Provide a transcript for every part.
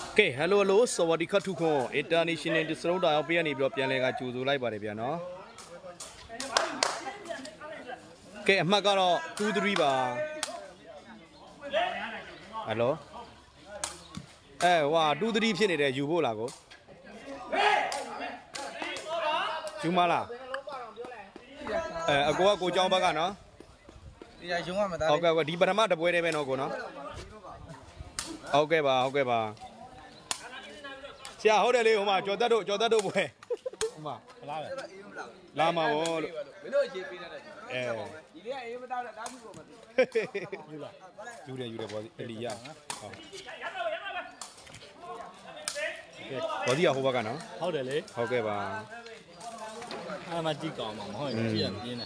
Okay, hello, so what do you do? International discount I hope you need to plan like choose like Barabiano. Okay, Magaro, 2-3 bar. Hello? Eh, wow, 2-3 pin you go lago. Jumala. Go John Bagano. Okay, deep amount of way no go no. Okay, ba. Sia, hold a little, Jodado boy. Lama, Julia, body of Hogano. How the lay? Okay, ba. I'm a dick on my home.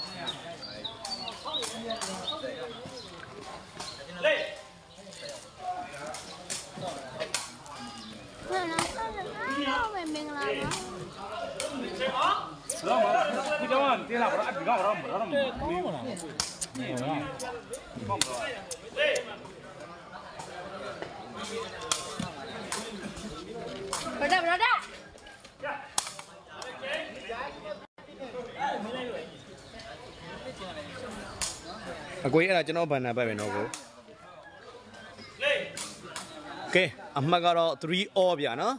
A great original banana by Novo. Okay, I'm Magaro 3 Obiano.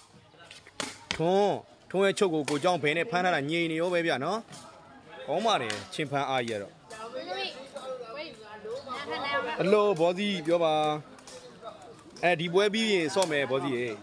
Two choco go jump in a panel and ye over Biano. Omari, chimpan ayer. Hello, body, Yoba. And the webby saw me body.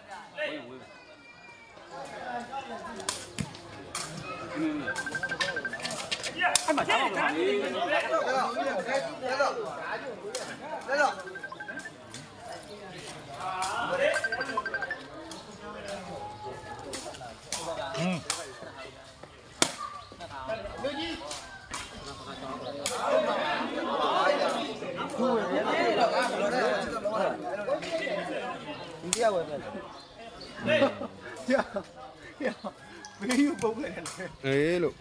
Hey, look.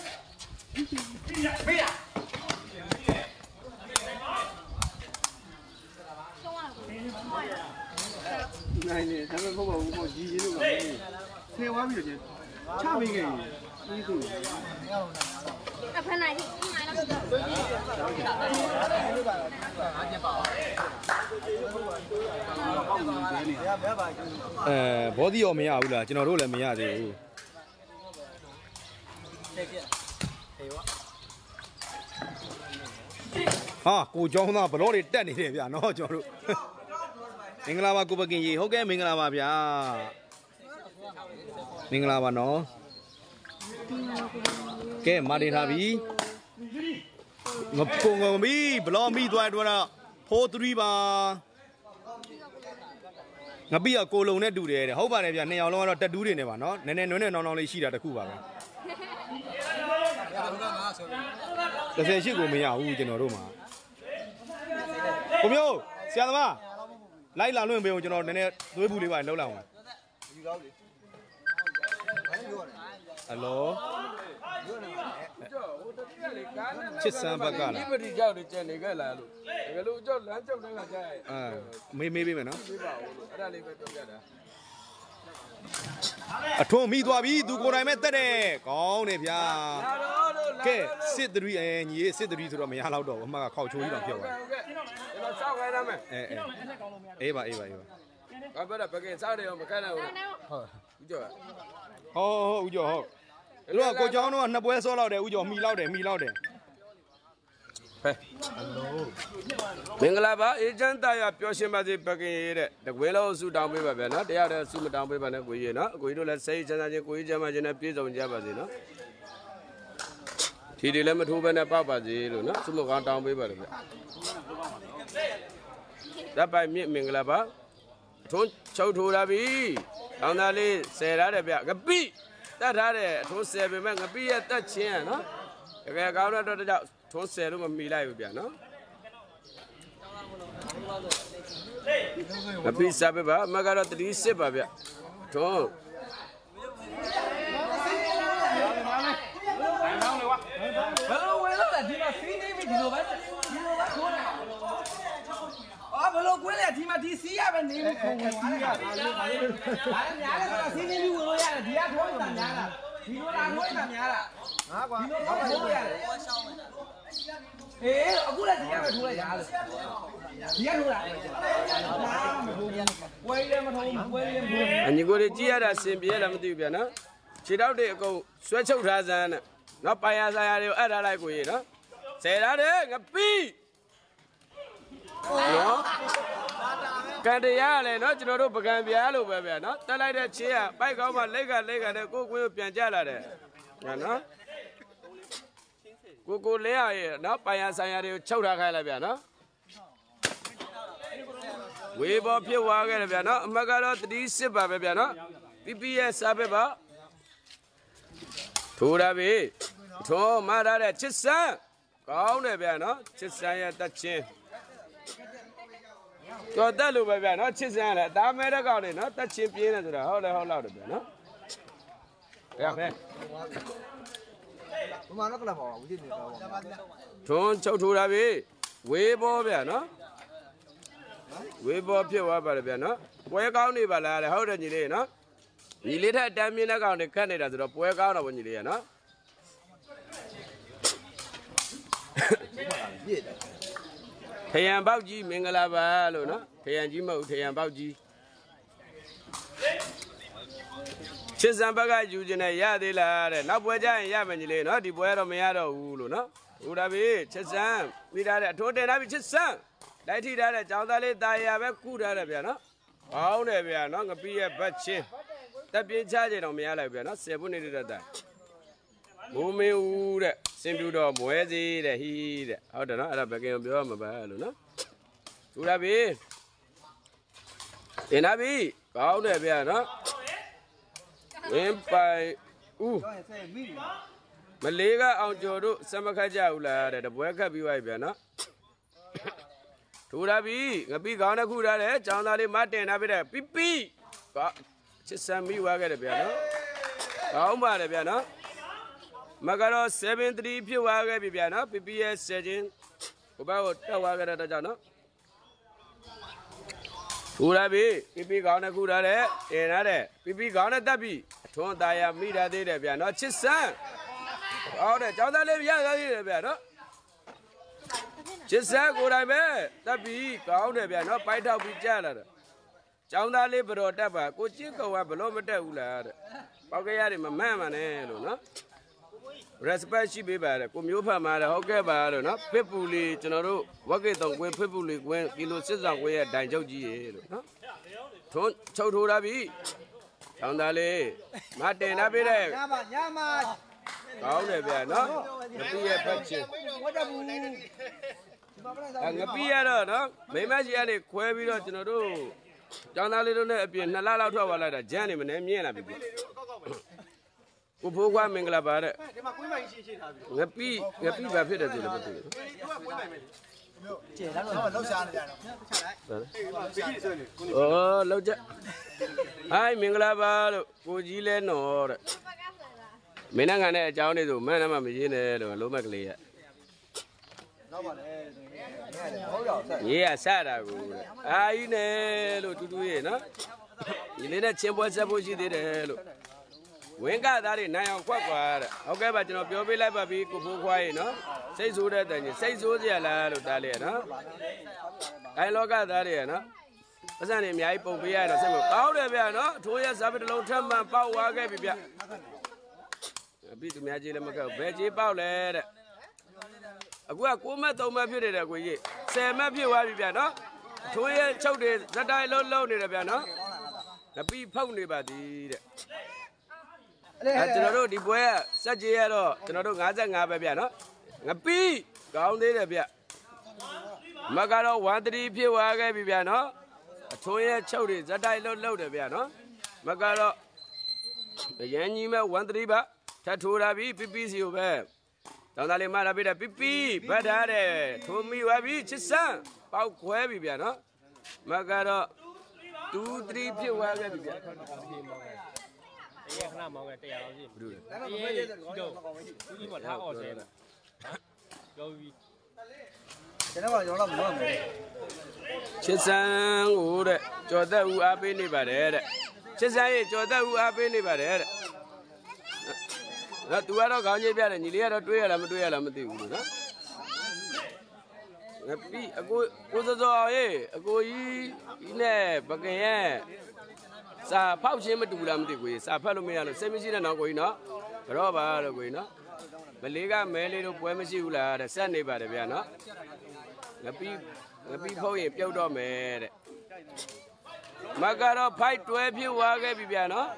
Body or me out, you know, roll me out. Ah, go John up, but all it done here, no, John. Minglava Kubaki, okay, Minglava, Minglava, no. Okay, Martin Havi. No, me, blow me, do I want to 4-3 bar? Nabi a colonel do there. How about if you're now to do it never, no? And then no only she at the Cuba. The say she go me out in a room. Come on, Siama. Laila Lumbe, you know, and we believe I know. Hello? Chisam Bagala. Maybe, no? I told me to be to go. I met today. Gone if ya. Okay, sit the re and ye sit the reason of me. Hello, dog. My coach, you don't care. Eva. I better begin Saturday on the canal. Oh, your. Look, go down on the boys all out there with your me louder. Hello. Minglava, agent, I have your sympathy begin the willows who down with Bavana. They are the super down with Bavana. We do let's say, we imagine a piece of Javazino. He dilemma to Bana Papa, no, to look down with Bavana. That by me, Minglava. Don't show to Rabi. Only say that about a bee. That had it. Don't say we make a bee at that chair, no? If I got out of the doubt, don't say to me like no? A piece of Magara 3 sip of it. Don't. စီးရပဲနေခုံဝင်သွားတယ်ဒါလည်းများတယ်ဆိုတာစီးနေပြီးဝင်လို့ရတယ်ဒီကထိုးနေတာများလားဒီလိုလာထိုးနေတာများလားငါကွာဒီလိုထိုးလို့ရတယ်အေးအခုလည်းဒီကပဲထိုးလိုက်တာလေဒီကထိုးတာဝဲလည်းမထိုးဘူးဝဲလည်းမထိုးဘူးအညီကိုတွေကြည့်ရတာစင်ပြေလားမသိဘူးဗျာနော်ခြေထောက်တွေအကုန်ဆွဲချုပ်ထားစမ်းနဲ့နော်ပိုင်ရဆိုင်ရတွေကိုအပ်ထားလိုက်ကိုကြီးနော်ဆယ်ထားတယ်ငပိနော်ကန်တရားလည်းနော်ကျွန်တော်တို့ပကံပြားလို့ပဲဗျာနော်တက်လိုက်တဲ့ချင်းကပိုက်ကောင်းမှလက်ကတဲ့ကိုကွင်းကိုပြန်ကြလာတယ်ညာနော်ကိုလင်းရရဲ့နော်ပိုင်ရဆိုင်ရတွေကိုချုပ်ထားခိုင်းလိုက်ဗျာနော်ဝေဘောဖြစ်သွားခဲ့တယ်ဗျာနော်အမတ်ကတော့36ပါပဲဗျာနော်ပြရဲ့စားပဲပါထိုးရပြီထိုးမရတဲ့ချစ်စံကောင်းတယ်ဗျာနော်ချစ်စံရဲ့တက်ချင်းတော်တက်လို့ပဲဗျာနော်ချစ်စံလည်းအသားမဲတဲ့ကောင်တွေနော်တက်ချင်းပြင်းတယ်ဆိုတာဟုတ်လောက်တယ်ဗျာနော်ရခဲ့ဘမနောက်ကလာပါဦးဒီနေတော့ထုံးချုပ်ထိုးရပြီဝေဘောဗျာနော်ဝေဘောဖြစ်သွားပါတယ်ဗျာနော်ပွဲကောင်းနေပါလားလေဟုတ်တယ်ညီလေးနော်ညီလေးထက်တမ်းမြင့်တဲ့ကောင်တွေခတ်နေတာဆိုတော့ပွဲကောင်းတော့ဗောညီလေးရနော်ထရန်ပေါက်ကြီးမင်္ဂလာပါလို့နော်ထရန်ကြီးမဟုတ်ထရန်ပေါက်ကြီးချစ်စံဘက်ကယူခြင်းနဲ့ရသေးလားတဲ့နောက်ပွဲကြရင်ရမယ်ညီလေးနော်ဒီပွဲတော့မရတော့ဘူးလို့နော်ဟုတ်တာပြီချစ်စံမိထားတဲ့အထိုးတင်ထားပြီချစ်စံလိုက်ထိထားတဲ့ကြောင်သားလေးတာယာပဲကုထားတယ်ဗျာနော်ကောင်းတယ်ဗျာနော်ငပိရဲ့ဘတ်ချင်းတက်ပြင်းချကြတော့မရလိုက်ဗျာနော်10ခုနေတဲ့တက်ဘိုးမင်းဦးတဲ့စင်ပြူတော်မွဲစီတဲ့ဟီးတဲ့ဟုတ်တယ်နော်အဲ့ဒါဘယ်ကင်ပြောရမှာပါလို့နော်ထူတာပြီတင်တာပြီကောင်းတယ်ဗျာနော်ဝင်းပိုင်ဦးမလေးကအောင်ကျော်တို့စမခတ်ကြဘူးလားတဲ့တပွဲခတ်ပြီးသွားပြီဗျာနော်ထူတာပြီငပိကောင်းတဲ့ခုထားတယ်ကျောင်းသားလေးမတင်ထားပြီတဲ့ပြကချစ်စံမိသွားခဲ့တယ်ဗျာနော်ကောင်းပါတယ်ဗျာနော်မကတော့73ဖြစ်သွားခဲ့ပြီဗျာနော်ပြရဲ့7ချင်းဘဘကိုတက်သွားခဲ့တဲ့ကြောင့်နော်ထူလာပြီပြကောင်းတဲ့ခုထားတယ်တင်ထားတယ်ပြကောင်းတဲ့တက်ပြီအထွန်းသားရမိထားသေးတယ်ဗျာနော်ချစ်စံဟောတယ်ကျောင်းသားလေးရသွားသေးတယ်ဗျာနော်ချစ်စံကိုယ်တိုင်ပဲတက်ပြီကောင်းတယ်ဗျာနော်ပိုက်ထောက်ပြီးကြားလာတယ်ကျောင်းသားလေးဘတော်တက်ပါကိုချစ်ကောင်ကဘလို့မတက်ဘူးလားတဲ့ပေါက်ကရတွေမမှန်ပါနဲ့လို့နော်respect ရှိပေးပါတယ်ကိုမျိုးဖတ်မှာတယ်ဟုတ်ကဲ့ပါလို့နော်ဖစ်ပူလီကျွန်တော်တို့ဝက်ကေတုံကွင်းဖစ်ပူလီကွင်းကီလိုစစ်ဆောင်ကွင်းရဲ့ဒိုင်ချုပ်ကြီးရေလို့နော်ထုံးချုပ်ထိုးတာပြီတောင်းသားလေးမတင်ထားပေးတဲ့ညမကောင်းတယ်ဗျာနော်ငပိရဲ့ဖက်ချင်းဝတ်တဘူးငပိရတော့နော်မိမကြီးကနေခွဲပြီးတော့ကျွန်တော်တို့တောင်းသားလေးတို့နဲ့အပြင်2လလောက်ထွက်သွားလိုက်တာဂျမ်းနေမနေမြင်လာပြီကိုဖိုးကွာမင်္ဂလာပါတဲ့ဒီမှာကွင်းပိုင်ရှင်းထားပြီငပိဘာဖြစ်တယ်ဆိုလည်းမသိဘူးကျေတော့လောက်ရှားနေကြတော့လောက်ကြဟိုင်းမင်္ဂလာပါလို့ကိုကြီးလဲနော်တဲ့မင်းနိုင်ငံနဲ့အကြောင်းတွေဆိုမန်းနဲ့မှမရင်းနဲ့လို့လုံးမကလေးရနောက်ပါလေဟုတ်တော့ရေးရဆတာကိုအာကြီးနဲ့လို့တူရဲ့နော်ဒီလေးနဲ့ချင်းပွဲဆက်ဖို့ရှိသေးတယ်လို့ဝင်းကသားတွေနိုင်အောင်ခွက်ကွာတဲ့ဟုတ်ကဲ့ပါကျွန်တော်ပြောပေးလိုက်ပါပြီကိုဖိုးခွားရေနော်စိတ်ဆိုးတဲ့တန်ကြီးစိတ်ဆိုးကြရလားလို့တားလေနော်အဲလောကသားတွေရနော်ပတ်စံနေအများကြီးပုံပေးရတော့စိတ်မကောင်းတယ်ဗျာနော်အထိုးရဇာပတလုံးထပ်မှန်ပေါက်သွားခဲ့ပြီဗျပြီးသူများကြီးလည်းမကောက်ဘယ်ကြီးပေါက်လဲတဲ့အခုက9မှတ်3မှတ်ဖြစ်နေတယ်ကိုကြီး10မှတ်ဖြစ်သွားပြီဗျာနော်အထိုးရချုပ်တွေဇက်တိုင်းလုံးနေတယ်ဗျာနော်ငပိဖောက်နေပါသည်တဲ့ကျွန်တော်တို့ဒီပွဲကစက်ကြီးရတော့ကျွန်တော်တို့55ပဲဗျနော်ငပိကောင်းသေးတယ်ဗျမကတော့13ဖြစ်သွားခဲ့ပြီဗျနော်အထွန်းရဲ့ချုပ်တွေဇက်တိုက်လုံးတယ်ဗျနော်မကတော့ရန်ကြီးမဲ့13ပါထပ်ထိုးလာပြီပြစီကိုပဲတောင်းသားလေးမလာပြတဲ့ပြဘတ်ထားတယ်ထိုးမိသွားပြီချစ်စံပေါက်ခွဲပြီဗျနော်မကတော့2 3ဖြစ်သွားခဲ့ပြီဗျခဏမောင်းက100လောက်ရှိဘူးလေတော့ဦးကြီးမထားအော်တယ်ပြောပြီးကျွန်တော်ကကျွန်တော်မလုပ်ဘူးချစ်စံကိုတဲ့ကြော်သက်ဦးအားပေးနေပါတယ်တဲ့ချစ်စံရဲ့ကြော်သက်ဦးအားပေးနေပါတယ်တဲ့နော်သူကတော့ခေါင်းကြီးပြတယ်ညီလေးကတော့တွေးရလားမတွေးရလားမသိဘူးလို့နော်ငါပြီးအကိုစောစောရဲ့အကိုကြီးဒီနဲ့ပကင်ရဲ့စာဖောက်ချင်းမတူလားမသိဘူးစာဖတ်လို့မရလို့စိတ်မရှိတဲ့နော်ကိုကြီးနော်ဘရောပါတော့ကိုကြီးနော်မလေးကမဲလေးတို့ပွဲမရှိဘူးလားတဲ့ဆက်နေပါတယ်ဗျာနော်ငါပြီးဖုံးရင်ပြုတ်တော့မယ်တဲ့မကတော့ဖိုက်တွဲဖြစ်သွားခဲ့ပြီဗျာနော်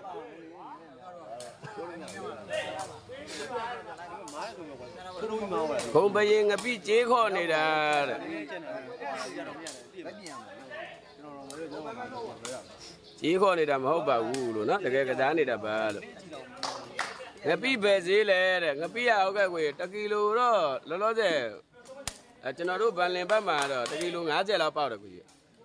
ခုံပရင်ငပိကြေးခေါ်နေတာတဲ့ကြေးခေါ်နေတာမဟုတ်ပါဘူးလို့နော်တကယ်ကစားနေတာပါလို့ငပိပဲဈေးလဲတဲ့ငပိရဟုတ်ကဲ့ကို1 ကီလိုတော့လောလောဆယ်ကျွန်တော်တို့ဗန်လင်ဘက်မှာတော့1 ကီလို50လောက်ပေါက်တယ်ကိုကြီး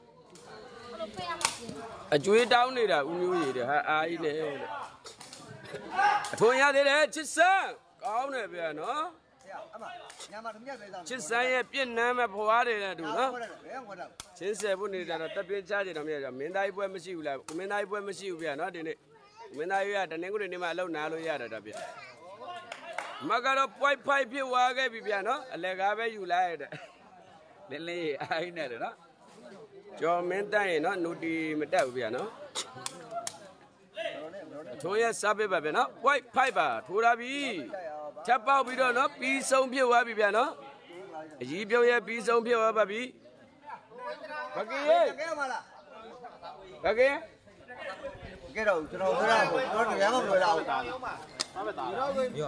အကျွေးတောင်းနေတာဦးမျိုးရည်တဲ့ဟာအားကြီးနဲ့တဲ့အထွန်ရသေးတယ်ချစ်စံကောင်းတယ်ဗျာနော်ချစ်စံရဲ့ပြည့်နမ်းမဲ့ဖွားတယ်နဲ့တူနော်ချင်းဆယ်ဖို့နေတာတော့တက်ပြင်းချကြတယ်မရကြမင်းသားကြီးပွဲမရှိဘူးလားမင်းသားကြီးပွဲမရှိဘူးဗျာနော်ဒီနေ့မင်းသားကြီးကတနင်္ဂနွေနေ့မှအလုပ်နားလို့ရတာဗျာမကတော့ point 5ဖြစ်သွားခဲ့ပြီဗျာနော်အလဲကားပဲယူလိုက်ရတဲ့လင်းလေးအိုင်းနေတယ်နော်ကျော်မင်းတက်ရင်နော်နူတီမတက်ဘူးဗျာနော်ထွန်းရဲ့စားပေးပါဗျာနော် point 5ပါထိုးထားပြီထပ်ပေါက်ပြီးတော့နော်ပြီးဆုံးဖြစ်သွားပြီဗျာနော်အကြီးပြုံးရဲ့ပြီးဆုံးဖြစ်သွားပါပြီဘကင်းရဲ့ဘကင်းကဲတော့ကျွန်တော်ပြောတာကိုကျွန်တော်တရားမပြောတာဘူးရော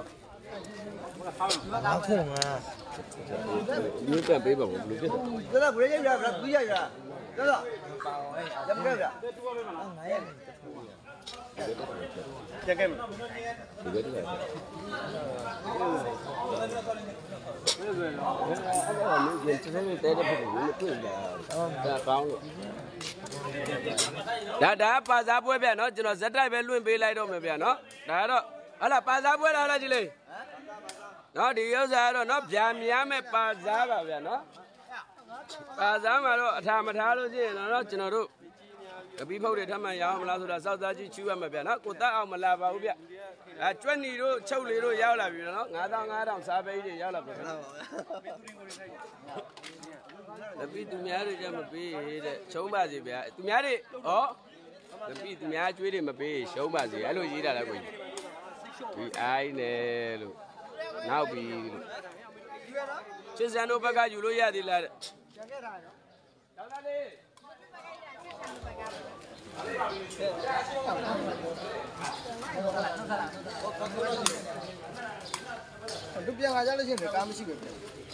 နောက်ထုံး啊မျိုးတက်ပေးပါဦးဘယ်လိုဖြစ်လဲကျွန်တော်ဘယ်ရရဘူးရရကျွန်တော်ရမကြရကြက်ကဲမဒီကတည်းကအဲ့ဒါမျိုးကျွန်တော်တဲတဲ့ဘက်ကိုမတွေ့လာဒါကောင်းလို့ဒါပါစားပွဲဗျာနော်ကျွန်တော်ဇက်တိုက်ပဲလွင့်ပေးလိုက်တော့မယ်ဗျာနော်ဒါကတော့ဟာလာပါစားပွဲလာလားကြည့်လေနော်ဒီဥစ္စာကတော့နော်ဗျာများမဲ့ပါစားပါဗျာနော်ပါစားမှာတော့အထာမထားလို့ရှိရင်တော့ကျွန်တော်တို့ကပီးဖုတ်တွေထမှန်ရအောင်မလားဆိုတာစောက်သားကြီးချူရမှာဗျာနော်ကိုတက်အောင်မလာပါဘူးဗျအဲကျွက်နီတို့ချုပ်လီတို့ရောက်လာပြီနော်9000စားပေးကြီးတွေရောက်လာပြီကပီးသူများတွေကြမပေးတဲ့ရှုံးပါစေဗျာသူများတွေဩကပီးသူများကျွေးတွေမပေးရှုံးပါစေအဲ့လိုရေးတာလားကိုကြီးဒီအိုင်းနဲ့လို့နောက်ပြီလို့ချစ်စံတို့ဘက်ကယူလို့ရသေးလားတဲ့ဒေါက်တာလေးလူပြန်လာကြလို့ရှိရင်ကားမရှိဘူး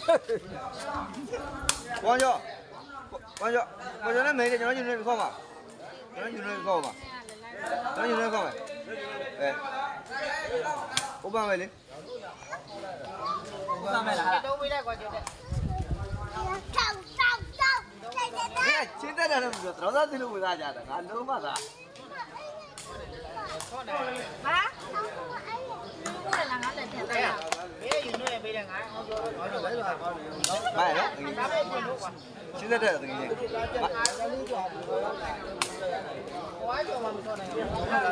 ။关ကျော်ကိုကျွန်တော်မဲတယ်ကျွန်တော်ယူနေခေါ်ပါကျွန်တော်ယူနေခေါ်ပါကျွန်တော်ယူနေခေါ်ပါဥပမာလေဥပမာလားတော့ဝေးလိုက်ကွာကျော်တဲ့ချင်းတက်တယ်လို့ပြောတော့သာသလိုဝင်လာကြတာငါလုံးမသာဟာအဲ့ဒါငါလည်းထည့်တယ်ဘေးယူနေဘေးလည်းငါဟောပြောတော့လည်းဟာကောင်းတယ်ဘာလဲချင်းတက်တယ်တကယ်ကြီးဟွာကျော်မှမတော်နိုင်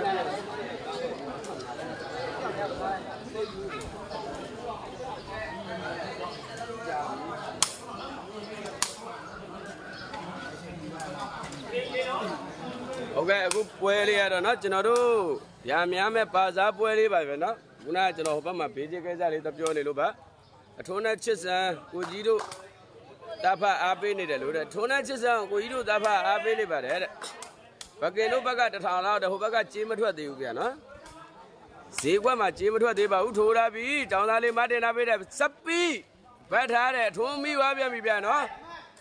ဟုတ်ကဲ့အခုပွဲလေးရတော့เนาะကျွန်တော်တို့ဗျာများမဲ့ပါစားပွဲလေးပါပဲเนาะခုနကကျွန်တော်ဟိုဘက်မှာဘေးကြီးကိစ္စလေးတော့ပြောနေလို့ပါအထုံးနဲ့ချစ်စံကိုကြီးတို့တာဖအားပေးနေတယ်လို့တဲ့ထုံးနဲ့ချစ်စံကိုကြီးတို့တာဖအားပေးနေပါတယ်တဲ့ဘကင်တို့ဘက်က1000လောက်တဲ့ဟိုဘက်ကကြေးမထွက်သေးဘူးဗျာเนาะဈေးကွက်မှာကြေးမထွက်သေးပါဘူးထိုးထားပြီတောင်းသားလေးမတင်ထားပေးတယ်စပီးဘတ်ထားတယ်ထုံးမိသွားပြန်ပြီဗျာเนาะ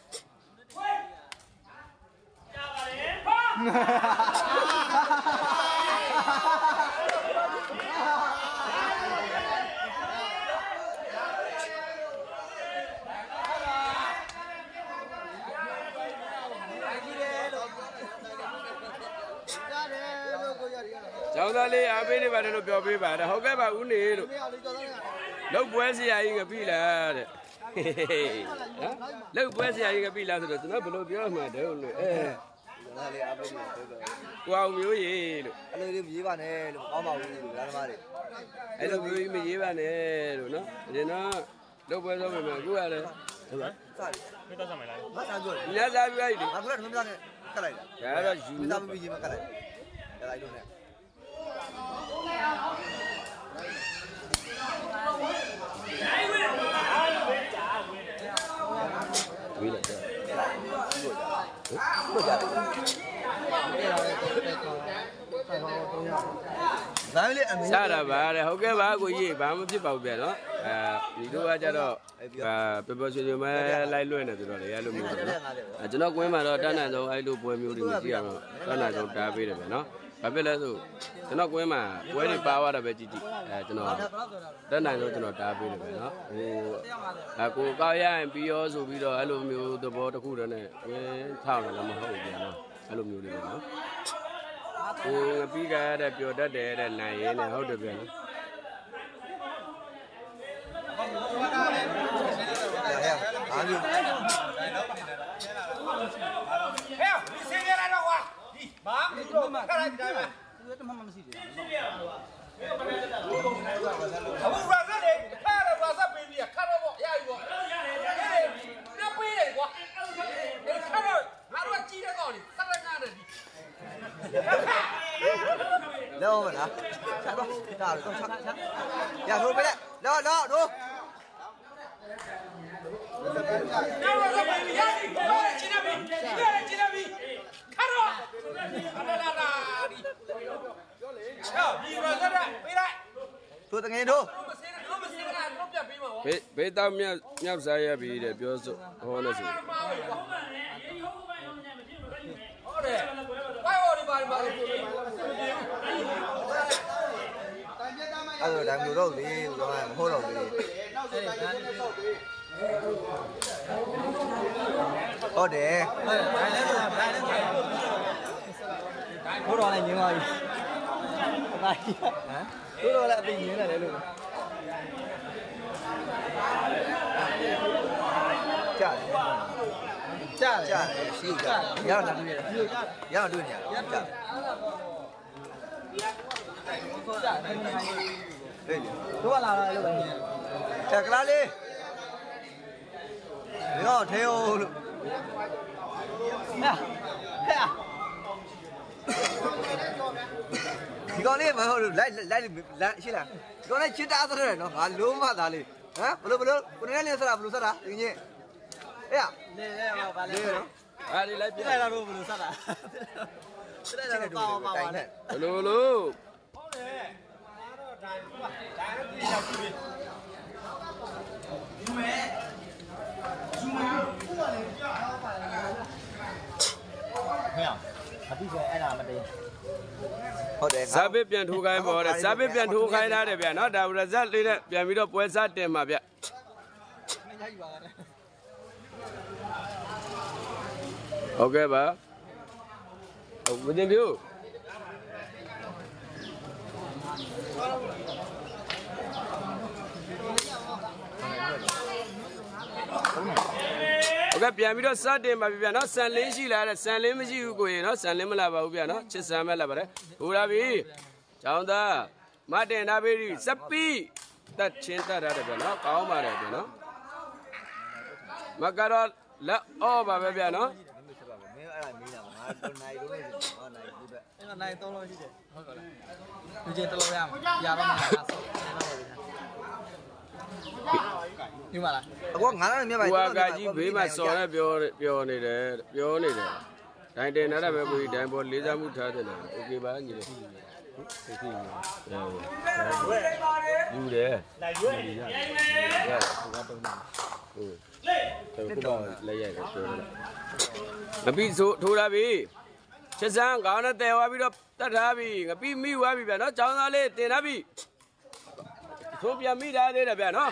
ကျောင်းသားလေးအားပေးနေပါတယ်လို့ပြောပေးပါတယ်ဟုတ်ကဲ့ပါဦးနေလို့လောက်ပွဲစရာကြီးကပြီလားတဲ့လောက်ပွဲဆရာကြီးကပြီလားဆိုတော့ကျွန်တော်ဘယ်လိုပြောမှတုံးလို့ဒါလေးအပိတ်နေတယ်ကိုအောင်မျိုးရေလို့အဲ့လိုလေးမရေးပါနဲ့လို့ကောင်းပါဘူးလို့ဓမ္မတွေအဲ့လိုမျိုးကြီးမရေးပါနဲ့လို့နော်ဒီတော့လောက်ပွဲတော့မယ်အခုကလည်းဟုတ်ပါစတယ်မတော်စမ်းမလားငါစားကြညစားပြလိုက်လေငါကလည်းမင်းသားနဲ့ကတ်လိုက်တာဒါတော့ယူမင်းသားမပြီးရေးမကတ်လိုက်ဒါလိုက်လို့နဲ့ဝေးလိုက်တယ်ဟုတ်ကြတယ်ဒါလေးအမေစတာပါတဲ့ဟုတ်ကဲ့ပါကိုကြီးဘာမှဖြစ်ပါဘူးဗျာနော်ဒီလိုကကြတော့ပပဆွေဆွေမဲလိုက်လွှဲနေဆိုတော့လေအဲ့လိုမျိုးပေါ့နော်ကျွန်တော်ကွင်းမှာတော့တန်းတန်းဆုံးအဲ့လိုပွဲမျိုးတွေကြည့်ရတော့တန်းတန်းဆုံးတားပေးတယ်ဗျာနော်ဘာဖြစ်လဲဆိုကျွန်တော်ကွင်းမှာပွဲတွေပါသွားတာပဲကြည့်ကြည့်ကျွန်တော်တန်းတန်းဆုံးကျွန်တော်တားပေးတယ်ဗျာနော်ကိုကောက်ရရင်ပြီးရောဆိုပြီးတော့အဲ့လိုမျိုးသဘောတစ်ခုတည်းနဲ့ကွင်းထောက်တယ်လည်းမဟုတ်ဘူးဗျာနော်အဲ့လိုမျိုးလေးပေါ့နော်ကိုပြီးကြရတဲ့ပျော်တတ်တယ်တဲ့နိုင်ရင်လည်းဟုတ်တယ်ဗျာနော်အားလုံးဟဲ့ဒီစင်းရတော့ကွာဒီဘာမလို့ခရိုက်တိုင်းမှာသူတမမမရှိသေးဘူးအခုရာဇတ်လေခါရဘာသာပေးပြီးခါတော့ရယူပေါ့ရတယ်ညပေးတယ်ကွာခါတော့ငါတို့ကြီးတဲ့ကောင်လေးစက်ကနေဒီလောက်မလားဆက်တော့ဒါတော့ဆက်ရထိုးပေးလိုက်တော့ထိုးနာဝဇပေးပြီးရဒီချင်းနေပြီချင်းနေပြီခါတော့လာဒီချောဒီရာဇတ်ပေးလိုက်ထိုးတငယ်ထိုးမစင်းတော့ပြတ်ပေးမှာပေါ့ဘေးတော့မြောက်စားရပြီတဲ့ပြောစို့ဟောနေစို့ဟုတ်တယ်ဘိုင်ဟောဒီပါပါလို့အဲ့တော့ဒါမျိုးတော့လေတော့မဟုတ်တော့ဘူးဟုတ်တယ်ဘိုးတော်လည်းငင်းသွားပြီအသားကြီးဟမ်ဘိုးတော်လည်းအပင်ငင်းတယ်လေလို့ကြားရှိကြရအောင်တွေ့ရအောင်တွေ့နေရကြားဟေးတို့ကလာတော့အဲ့လိုပဲချက်ကလားလေးဒီတော့ထဲအောင်လို့ဒီကောင်လေးမဟုတ်လို့လိုက်ရှိလားဒီကောင်လေးချစ်တာဆိုတယ်နော်ငါလုံးမသားလေးဟမ်ဘလို့ကိုနေလေးဆက်တာဘလို့ဆက်တာဒီကြီးအေးနေပါလေနော်အားဒီလိုက်ပြလိုက်တာတော့ဘလို့ဆက်တာဆက်လိုက်တာတော့ပါပါနဲ့ဘလို့ဟုတ်တယ်ငါတော့ဒါဒီရောက်ပြီယူမယ်ခုမှလည်းကြောက်တော့ပါလေဟဲ့အတိကျအဲ့ဒါမတည်ဟုတ်တယ်ဇာပစ်ပြန်ထိုးခိုင်းပေါ်တယ်ဇာပစ်ပြန်ထိုးခိုင်းထားတယ်ဗျာနော်ဒါရဇက်လေးနဲ့ပြန်ပြီးတော့ပွဲစားတင်ပါဗျဟုတ်ကဲ့ပါဝင်းတင်ပြို့ဟုတ်ကဲ့ပြန်ပြီးတော့စတင်ပါပြီဗျာနော်ဆန်လင်းရှိလားတဲ့ဆန်လင်းမရှိဘူးကိုရင်နော်ဆန်လင်းမလာပါဘူးဗျာနော်ချစ်ဆန်မဲ့လာပါတယ်ဟိုလာပြီကျောင်းသားမတင်ထားပြီစပီးတက်ချင်းတက်ထားတယ်ဗျာနော်ကောင်းပါတယ်ဗျာနော်မကတော့လက်အော်ပါပဲဗျာနော်မင်းအဲ့ဒါမင်းလာငါတော့နိုင်လို့နေတယ်ဟောနိုင်ဘူးတဲ့အဲ့ဒါနိုင်3လုံးရှိတယ်ဟုတ်ကဲ့လူချင်း1လုံးရမှာရတော့မှာလားဆောက်ဒီမှာလားအကောငါလည်းမြတ်ပါဟိုကကြီးဘေးမှာစော်နဲ့ပြောနေတယ်ဒိုင်တင်နားပဲကိုကြီးဒိုင်ပေါ်လေးစားမှုထားတယ်လားโอเคပါညီလေးသိသိယူတယ်လိုက်ရွေးရဟိုကတော့ဟုတ်တော့လက်ရိုက်တယ်ပြောတယ်ငပိဆိုထိုးထားပြီချက်စမ်းခေါင်းနဲ့တဲသွားပြီးတော့တတ်ထားပြီငပိမိသွားပြီဗျာနော်ចောင်းသားလေးတင်ထားပြီထိုးပြန်မိထားသေးတယ်ဗျာနော်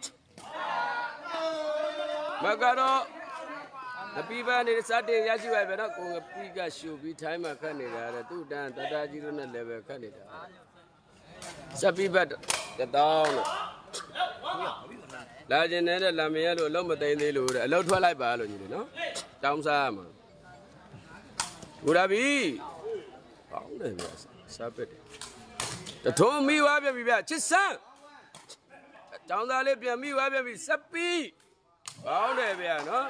မကတော့ငပိပန်းနေစတင်ရရှိပါဗျာနော်ကိုငပိကရှူပြီးထိုင်းမှာခတ်နေတာတဲ့သူ့တန်းတတကြီးတို့နဲ့လည်းပဲခတ်နေတာ Sapi bed the down. Legend and the Lamia Loma de Lure, a lot of like biology, you know? Down some. Would I be? Sapi. The told me why be back. Just son. Down the lip, me why be Sapi. Found it, no?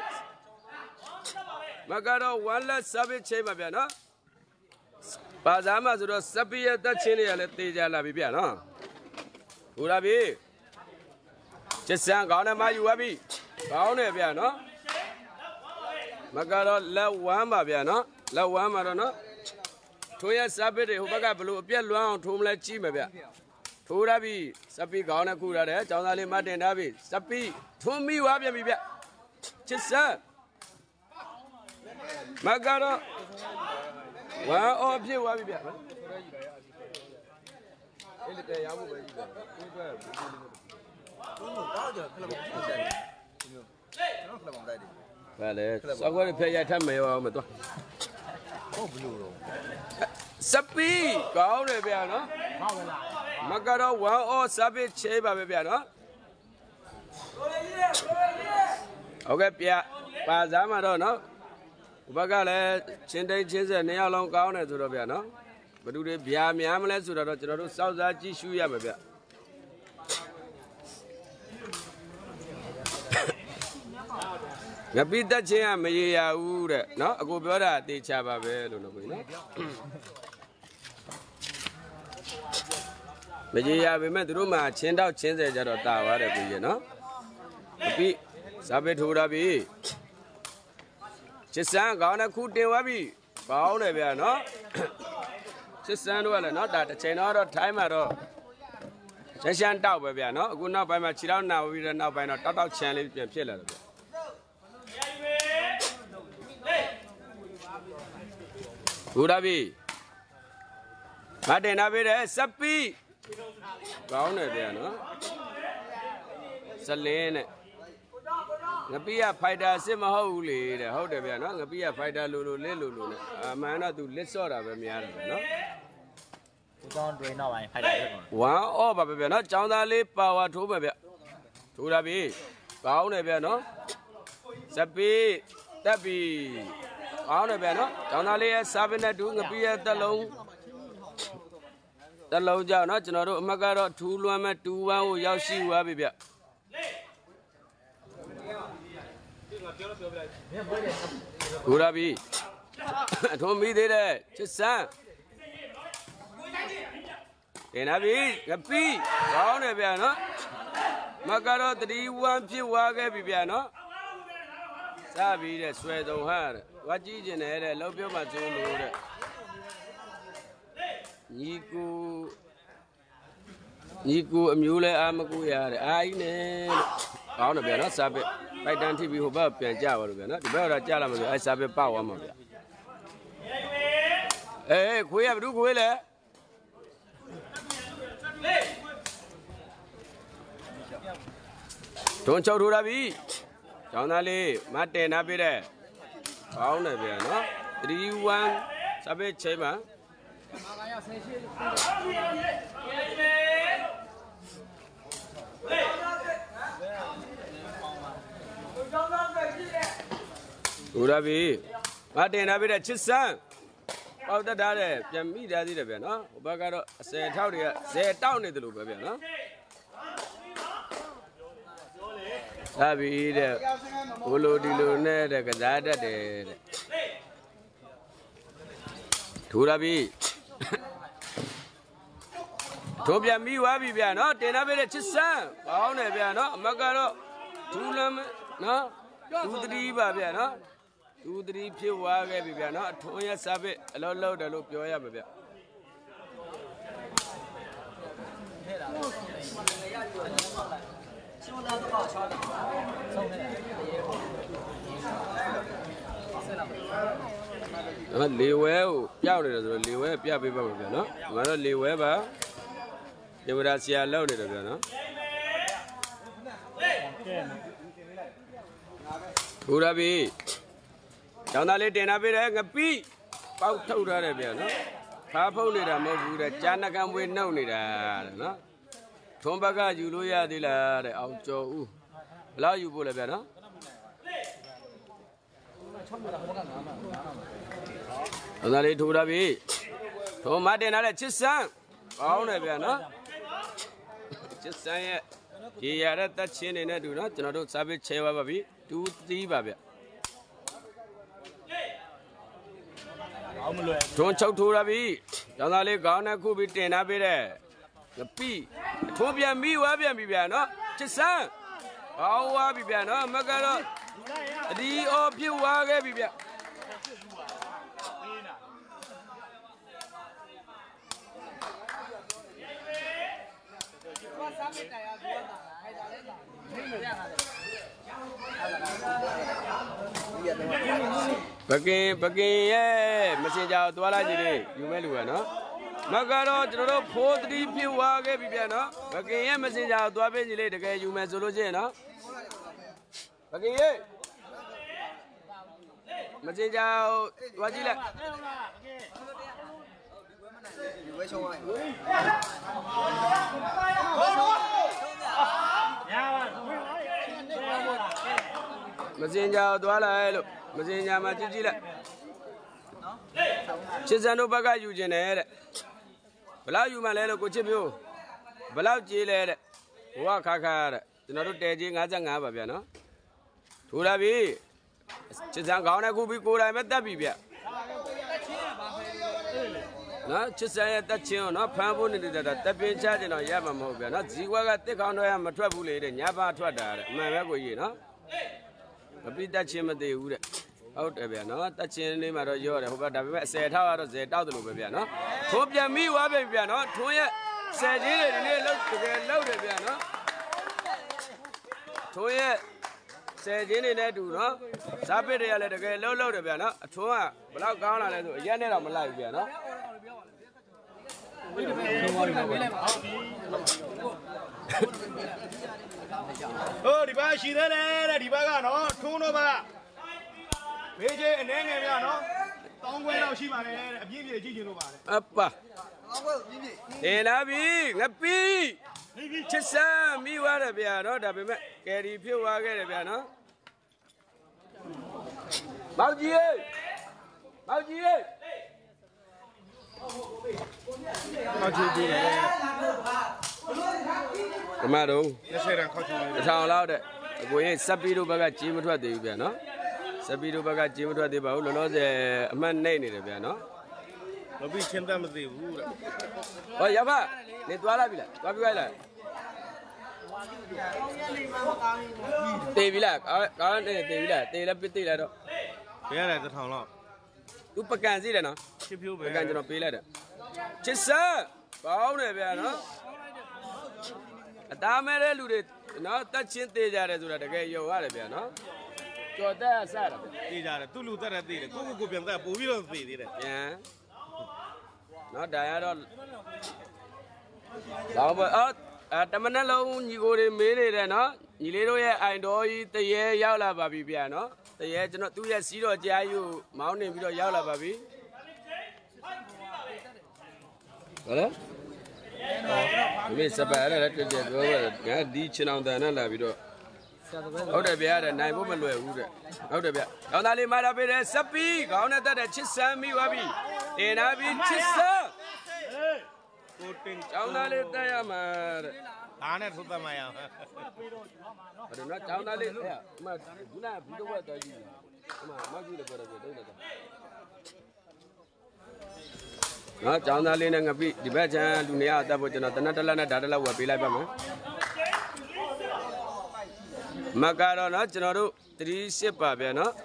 Magado one less Sabi chamber, no? Pazama to Sapi at the chili and the Tija La Bibiano. Would I be? Just sang on a my wabi. Found it, no? Magado La Wamba, no? La Wamba, no? 2 years Sabi, who got blue, Pier Long, to like Chimabia. Turabi, Sapi Gana Kura, Jonali Martin Abbey, Sapi, to me, Wabi. Just sir. Magado. Well, oh, you Wabi. Well, so what if I tell me over Sapi, go to piano. Magado, well, oh, Sapi, Cheba, piano. Okay, Pia, Pazama, don't know. Bagale, Chinday Chins and Nea Long Counter to the piano. But do the Pia Miamlet to the South Jishu Yabia. The Pita Chia Maya Ure, no, a good brother, the Chaba Velo. Majia, we met Ruma, chained out changes at a tower, you know. Sabit Hurabi. Just sang on a good day, Wabi. Bound a no? Just sang well, not that a chain out of time at all. Session Tower, no? Good now by my child now, we are now by not total challenge and pillar. Hurabi. Martin Abide, Sapi. Bound a no? Salene. Ngapia fighter sima holy the how the piano ngapia fighter lulu lulu mana tu lesora be miara no con đuôi nào vậy phải đấy wa o ba be no chang da le power tho be thu da bi kaung ne be no sapi tat bi kaung ne be no chang da le ya sa be net tu ngapia tat long ja no ကျွန်တော်တို့အမတ်ကတော့ထူးလွမ်းမဲ့2 1ကိုရောက်ရှိသွားပြီဗျGurabi, don't be there. Just son. And I be a pea, down a piano. Macaro 3-1 few waga piano. Sabi, the sweat on her. What you generate, love your mazoo. Niku, Mule, Amakuya, I know. Piano, Sabi. By Dan TV who bought Java, the better Jalam, I saw a power. Hey, we have to go there. Don't show to Rabi. Jonali, Martin Abide. Found a piano. 3-1, Sabi Chema. Urabi, Martin Abida Chisan. Out the dare, Yami Daddy, no? Bagaro said how they say down in the loop, no? Sabi, the Ulu di Lune, the Gazada, the Turabi. Tobia mi wabi piano, Tenabida Chisan, Paone piano, Magaro, Tulam, no? 2-3 ပါဗျာနော်2-3ဖြစ်သွားခဲ့ပြီဗျာနော်ထုံးရစားပစ်အလုံးလုံးတယ်လို့ပြောရမှာဗျလေဝဲကိုပြောက်နေတယ်ဆိုတော့လေဝဲပြပေးပါမယ်ဗျာနော်ငါတော့လေဝဲပါညမရာဆရာလောက်နေတယ်ဗျာနော်Urabi, Jonali Denabi, a pea, out to the Rabiano. ဖားဖုံးနေတာမဟုတ်ဘူးတဲ့ကြာနှကံပွေနှုတ်နေတာတဲ့နော်ထုံးဘက်ကယူလို့ရသေးလားတဲ့အောင်ကျော်ဦးဘယ်လောက်ယူဖို့လဲဗျာနော်အသာလေးထိုးတာပြီထုံးမတင်လာတဲ့ချစ်စမ်းကောင်းတယ်ဗျာနော်ချစ်စမ်းရဲ့ရေရတဲ့တက်ချင်းနေနဲ့တူနော်ကျွန်တော်တို့စားပေးချဲပါပြီ2 3ပါဗျာထုံးချုပ်ထိုးတာပြီကျောင်းသားလေးကောင်းတဲ့ခုပြီးတင်ထားပေးတဲ့ငပိထိုးပြန်ပြီးဝါပြန်ပြီဗျာနော်ချစ်စမ်းကောင်းဝါပြီဗျာနော်မကတော့အဒီအော်ပြစ်ဝါခဲ့ပြီဗျာပကင်ရဲ့မစင်ကြသွားလိုက်ကြည့်လေယူမဲ့လူကနော်မကတော့ကျွန်တော်တို့ဖိုး3ဖြစ်ဝါခဲ့ပြီဗျာနော်ပကင်ရဲ့မစင်ကြသွားပေးကြည့်လေတကယ်ယူမယ်ဆိုလို့ချင်းနော်ပကင်ရဲ့မစင်ကြသွားကြည့်လိုက်မစင်ကြသွားလိုက်လို့မစင်ကြမှာကြည့်ကြည့်လိုက်ချစ်စံတို့ဘက်ကယူခြင်းတယ်တဲ့ဘလောက်ယူမှလဲလို့ကိုချစ်ပြိုးဘလောက်ကြေးလဲတဲ့ဘဝခါခါတဲ့ကျွန်တော်တို့တဲကြေး55ပါဗျာနော်ထိုးလာပြီချစ်စံခေါင်းနဲ့ခုပြီးကိုယ်တိုင်ပဲတက်ပြီဗျနော်ချစ်စံရဲ့တက်ချင်းနော်ဖမ်းဖို့နေတဲ့တက်ပြင်းချခြင်းတော့ရမှာမဟုတ်ဗျာနော်ဇီဝကတစ်ခေါင်းတော့ရမထွက်ဘူးလေတဲ့ညာပါထွက်တာတဲ့အမှန်ပဲကိုကြီးနော်မပြီးတက်ချင်းမသေးဘူးတဲ့ဟုတ်တယ်ဗျာနော်တက်ချင်းလေးမှာတော့ရော့တယ်ဟိုဘက်ဒါပေမဲ့10ထောက်ကတော့10တောက်တယ်လို့ပဲဗျာနော်ထိုးပြန်ပြီးွားပြီဗျာနော်ထွန်းရဲ့10ချင်းတွေဒီနေ့လောက်တကယ်လောက်တယ်ဗျာနော်ထွန်းရဲ့10ချင်းတွေနဲ့တူနော်ဇာပစ်တွေကလည်းတကယ်လောက်တယ်ဗျာနော်အထွန်းကဘလောက်ကောင်းလာလဲဆိုအရက်နဲ့တော့မလိုက်ဘူးဗျာနော်ဟိုဒီဘက်ရှိသေးတယ်တဲ့ဒီဘက်ကနော်ထုံးတော့ဘက်ကမေးချင်းအနေငယ်များနော်တောင်းခွဲလောက်ရှိပါတယ်တဲ့အပြည့်ပြည့်ကြည့်ချင်လို့ပါတယ်အပါတင်လာပြီငပိချစ်စမ်းမိသွားတယ်ဗျာနော်ဒါပေမဲ့ကယ်ရီဖြစ်သွားခဲ့တယ်ဗျာနော်မောင်ကြီးရေမောင်ကြီးရေခေါချူပြီးတယ်ဓမ္မတော့ 20တန်ခေါချူနေတယ်1000လောက်တဲ့အကိုရင်စပ်ပြီးတော့ဘက်ကကြေးမထွက်သေးဘူးဗျာနော်စပ်ပြီးတော့ဘက်ကကြေးမထွက်သေးပါဘူးလောလောဆယ်အမှတ်နှိမ့်နေတယ်ဗျာနော်မပြီးချင်းသက်မသိဘူးတဲ့ဟောရပါနေသွားလိုက်ပြီလားသွားပြီးလိုက်တေးပြီလားကောင်းနေတေးပြီလားတေးလည်းပြတေးလိုက်တော့ဘယ်ရတယ်1000လောက်သူပကံစီတယ်နော်ချစ်ဖြိုးပဲပကံကျွန်တော်ပေးလိုက်တယ်ချစ်စမ်းကောင်းတယ်ဗျာနော်အသားမဲတဲ့လူတွေနော်တက်ချင်းသေးကြတယ်ဆိုတာတကယ်ယုံရတယ်ဗျာနော်ကြော်တက်ဆရတာဗျာသေးကြတယ်သူ့လူတက်တဲ့သေးတယ်ကိုပြန်တက်ပို့ပြီးတော့သေးသေးတယ်ပြန်နော်ဒါရတော့တော့တမနဲ့လုံးညီကိုတွေမေးနေတယ်နော်ညီလေးတို့ရဲ့အိုင်တော်ကြီးတရေရောက်လာပါပြီဗျာနော်တရေကျွန်တော်သူ့ရဲ့စီးတော်ကြားယူမောင်းနေပြီးတော့ရောက်လာပါပြီဟုတ်လားဒီနေ့စပယ်အဲ့ဒါလည်းတွေ့ကြပြောပါငါဒီချင်အောင်တန်နဲ့လာပြီးတော့ဟုတ်တယ်ဗျာတဲ့နိုင်ဖို့မလွယ်ဘူးတဲ့ဟုတ်တယ်ဗျကောင်းသားလေးမာတာပေးတယ်စပီးခေါင်းနဲ့တက်တဲ့ချစ်စမ်းမိသွားပြီတင်လာပြီချစ်စမ်းကိုတင်ကောင်းသားလေးတက်ရမှာတဲ့ဒါနဲ့ထုတ်သမ်းရအောင်အဲ့တော့ကောင်းသားလေးအဲ့မခုနဘီတော့တော်ကြီးအမကြီးလည်းပေါ်တယ်တုံးတယ်နော်ကျောင်းသားလေးနဲ့ငပိဒီဘက်ချမ်းလူနေရအသက်ဖို့ကျွန်တော်တနက်တက်လက်နဲ့ဓာတ်တက်လက်ဝယ်ပေးလိုက်ပါမယ်မကတော့နော်ကျွန်တော်တို့38ပါဗျာနော်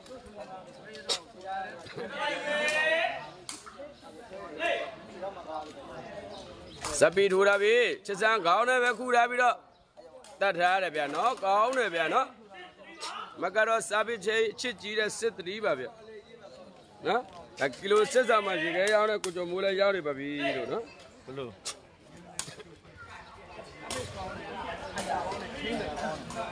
စပီထိုးတာပြီချစ်စမ်းခေါင်းနဲ့ပဲခူထားပြီးတော့တတ်ထားရတယ်ဗျာနော်ကောင်းတယ်ဗျာနော်မကတော့စပီချစ်ကြီးတဲ့စစ်3ပါဗျာနော်ဒါကီလိုစစ်စာမှရေခဲရောင်းတဲ့ကိုကျော်မိုးလဲရောက်နေပါပြီလို့နော်ဘလို့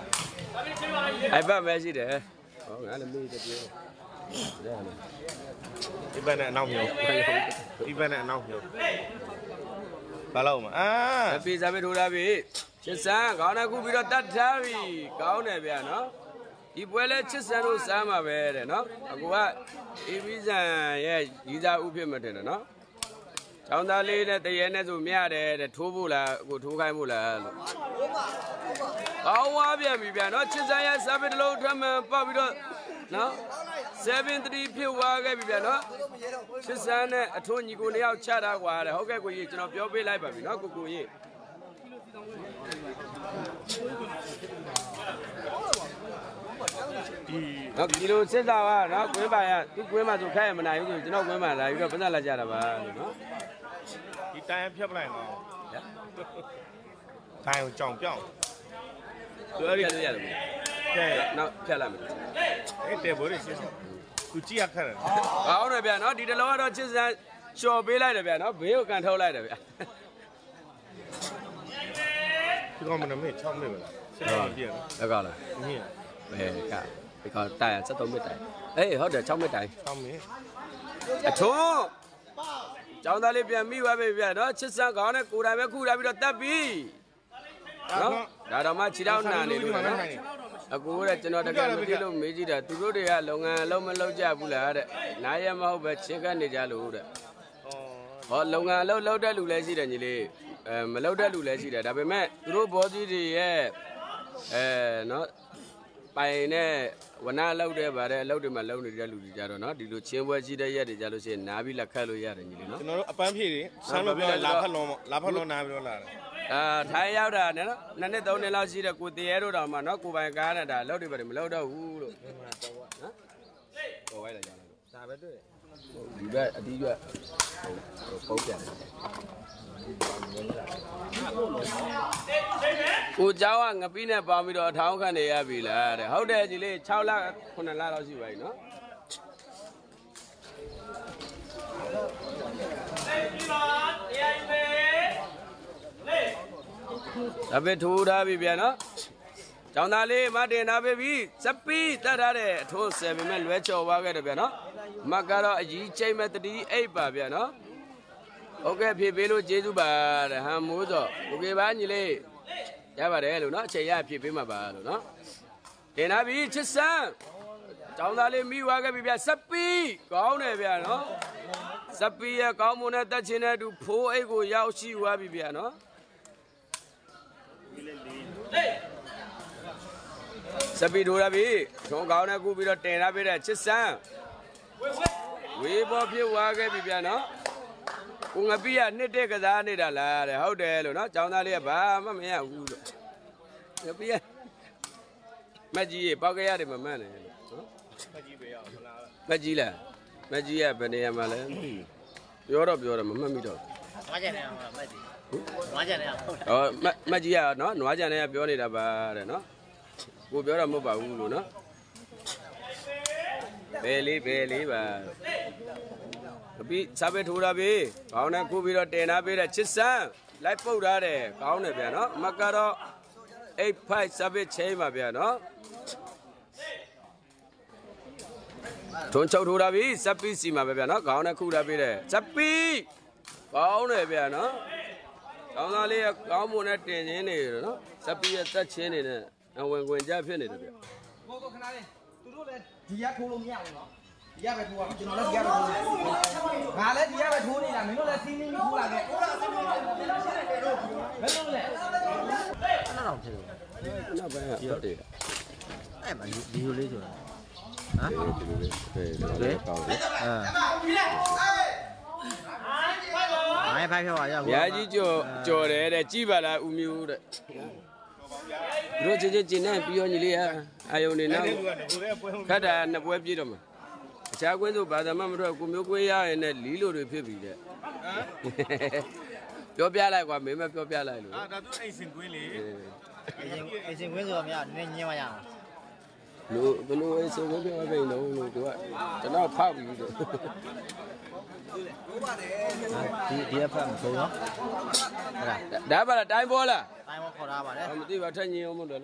iPad ပဲရှိတယ်ဟောငါလည်းမေးတယ်ပြောရတယ်ဒီဘက်နဲ့အနောက်မျိုးဒီဘက်နဲ့အနောက်မျိုးဘာလို့မပြေးစားပဲထိုးထားပြီချစ်စံခေါင်းနဲ့ခုပြီးတော့တတ်ထားပြီကောင်းတယ်ဗျာနော်ဒီပွဲလဲချစ်စံတို့စားမှာပဲတဲ့နော်အကူကအေးပြီးစံရဲ့ရီးစားဥဖြစ်မှတင်တယ်နော်ချောင်းသားလေးနဲ့တရေနဲ့ဆိုမြရတယ်တဲ့ထိုးဖို့လားအခုထိုးခိုင်းဖို့လားလို့ကောင်းသွားပြန်ပြီဗျာနော်ချစ်စံရဲ့စားပဲတစ်လုံးထမှန်ပေါက်ပြီးတော့နော်7-3ဖြစ်သွားခဲ့ပြီဗျာနော်ချစ်စံနဲ့အထွန်းညီကို2ယောက်ချတာကွာတဲ့ဟုတ်ကဲ့ကိုကြီးကျွန်တော်ပြောပေးလိုက်ပါပြီနော်ကိုကြီးနော်ကီလိုစစ်တာကနော်ကွင်းပါရသူကွင်းမှာဆိုခိုင်းရမနိုင်ဘူးဆိုကျွန်တော်ကွင်းမှာလာပြီးတော့ပတ်သက်လာကြတာပါလို့နော်ဒီတိုင်ဖြတ်ပလိုက်တော့တိုင်ကိုကြောင်ပြောင်းပြောရရတယ်ရတယ်ကဲနောက်ဖြတ်လိုက်မယ်အဲ့တဲဘိုးလေးစစ်သူကြည့်ရခက်တယ်ကောင်းတယ်ဗျာနော်ဒီတလုံးကတော့ချစ်စံလျှော်ပေးလိုက်တယ်ဗျာနော်ဘေးကိုကန်ထုတ်လိုက်တယ်ဗျာဒီကောင်မနမေ6မိနစ်ပဲလားစစ်တော့ပြည့်နော်လက်ကောက်လားမြင်ဘယ်ကဒီကောင်တိုင်ရ73မိနစ်တိုင်အေးဟုတ်တယ်6မိနစ်တိုင် 6မိနစ်အထုံးကျောင်းသားလေးပြန်မိသွားပြီဗျာနော်ချစ်စံခေါင်းနဲ့ကိုယ်တိုင်ပဲခုထားပြီးတော့တက်ပြီနော်ဒါတော့မှခြေထောက်နှံနေလို့နော်အကူတဲ့ကျွန်တော်တကယ်မသိလို့မေးကြည့်တာသူတို့တွေကလုပ်ငန်းအလုံးမလုပ်ကြဘူးလားတဲ့နားရမဟုတ်ပဲချင်းကပ်နေကြလို့တဲ့ဟောလုပ်ငန်းအလုံးလုပ်တဲ့လူလည်းရှိတယ်ညီလေးမလုပ်တဲ့လူလည်းရှိတယ်ဒါပေမဲ့သူတို့ဘောကြီးတွေရဲ့နော်ပိုင်နဲ့ဝနာလောက်တဲ့ဗါတဲ့အလုပ်တွေမှာလုပ်နေတဲ့လူတွေကြတော့နော်ဒီလိုချင်းပွဲရှိတဲ့ရက်တွေကြလို့ရှိရင်နားပြီးလက်ခတ်လို့ရတယ်ညီလေးနော်ကျွန်တော်တို့အပန်းဖြည့်တွေဆန်းလို့ပြောလာဖက်လုံးနားပြီးတော့လာတယ်ထိုင်းရောက်တာနော်2နှစ်3နှစ်လောက်ရှိတဲ့ကိုတရေတို့တောင်မှနော်ကိုပိုင်ကားနဲ့ဒါလောက်တွေပဲမလောက်တော့ဘူးလို့နော်ပေါ်ဝိုင်းလာကြလားဒါပဲတွေ့ဒီဘက်အတီးရွက်ပုတ်ပြန်ကိုเจ้าကငပိနဲ့ပေါင်းပြီးတော့အထောင်းခံနေရပြီလားတဲ့ဟုတ်တယ်ကြီးလေး6လ9လလောက်ရှိပါပြီနော်ဒါပဲထိုးထားပြီဗျာနော်ကျောင်းသားလေးမတင်ထားပြီစပီးတတ်ထားတဲ့အထိုး7ပဲလွဲချော်သွားခဲ့တယ်ဗျာနော်မကတော့အကြီးချိန်မဲ့တတိအိပ်ပါဗျာနော်ဟုတ်ကဲ့ဖြည့်ပေးလို့ကျေးဇူးပါတဲ့ဟမ်မိုးစောโอเคပါညီလေးရပါတယ်လို့နော်အချိန်ရဖြည့်ပေးမှာပါလို့နော်တင်ထားပြီချစ်စံကျောင်းသားလေးမိသွားခဲ့ပြီဗျာစပီးကောင်းတယ်ဗျာနော်စပီးရဲ့ကောင်းမွန်တဲ့တက်ချင်းတဲ့အတူဖိုးအိတ်ကိုရောက်ရှိသွားပြီဗျာနော်စပီထိုးရပြီထုံးကောင်းတဲ့ကူပြီးတော့တင်ထားပေးတဲ့ချစ်စံဝေးပေါ်ဖြစ်သွားခဲ့ပြီဗျာနော်ကိုငပိကနှစ်တဲ့ကစားနေတာလားတဲ့ဟုတ်တယ်လို့နော်ကျောင်းသားလေးကဘာမှမရဘူးလို့ငပိကမကြီးရေပေါက်ကြရတယ်မမှန်နဲ့လို့နော်မကြီးပဲရအောင်လားမကြီးလားမကြီးကဘယ်နေရာမှာလဲမသိဘူးပြောတော့မမှတ်မိတော့နွားကြနေအောင်မကြီးနွားကြနေအောင်ဟောမကြီးကနော်နွားကြနေကပြောနေတာပါတဲ့နော်ကိုပြောတော့မဟုတ်ပါဘူးလို့နော်ဘယ်လေးပါပြီးစားပဲထိုးတာပြီကောင်းတယ်ခုပြီးတော့တင်ထားပေးတဲ့ချစ်စံလိုက်ပုတ်ထားတယ်ကောင်းတယ်ဗျာနော်မကတော့85စားပဲချိန်ပါဗျာနော်ထုံးချုပ်ထိုးတာပြီစပီးစီမှာပဲဗျာနော်ကောင်းတယ်ခုထားပေးတယ်စပီးကောင်းတယ်ဗျာနော်ကောင်းသားလေးကကောင်းမွန်နဲ့တင်ချင်းနေတယ်နော်စပီးရဲ့တက်ချင်းနေနဲ့အဝင်ခွင်ကြဖြစ်နေတယ်ဗျကိုခဏလေးသူတို့လည်းဒီရထိုးလို့မရဘူးနော်ဒီရပဲထိုးရအောင်ကျွန်တော်လည်းဒီရပဲထိုးငါလည်းဒီရပဲထိုးနေတာမင်းတို့လည်းစီးနေပြီးထိုးလာခဲ့ဘယ်လိုလဲအဲ့တော့ဖြစ်လို့နောက်ပိုင်းကဟုတ်တယ်အဲ့မှာဒီလိုလေးဆိုတာဟမ်ဒီလိုလေးကောင်းတယ်မိုင်းဖိုက်ဖြောပါရဘူးညာကြီးကြော်တယ်တဲ့ကြည်ပါလားဦးမျိုးတဲ့တို့ချင်းနေပြီးရောညီလေးအာယုံနေနောက်ခတ်တာနှစ်ပွဲပြည့်တော့မှာအခြားကွင်းဆိုဘာသာမှမထွက်ကိုမျိုးကွေးရရင်လည်းလီလိုတွေဖြစ်ပြီတဲ့ပြောပြလိုက်ကွာမင်းမပြောပြလိုက်လို့ဒါသူအိမ်စင်ကွင်းလေအိမ်စင်ကွင်းဆိုတော့မရနည်းညင်းမရအောင်လို့ဘယ်လိုအိမ်စင်ကွင်းပြောပြနေလို့သူကကျွန်တော်ဖောက်ပြီးတော့ဒီအဖက်မဆုံးနော်ဒါပါလားတိုင်းပေါ်လားတိုင်းပေါ်ခေါ်ထားပါတယ်မသိပါထက်ညင်အောင်မလို့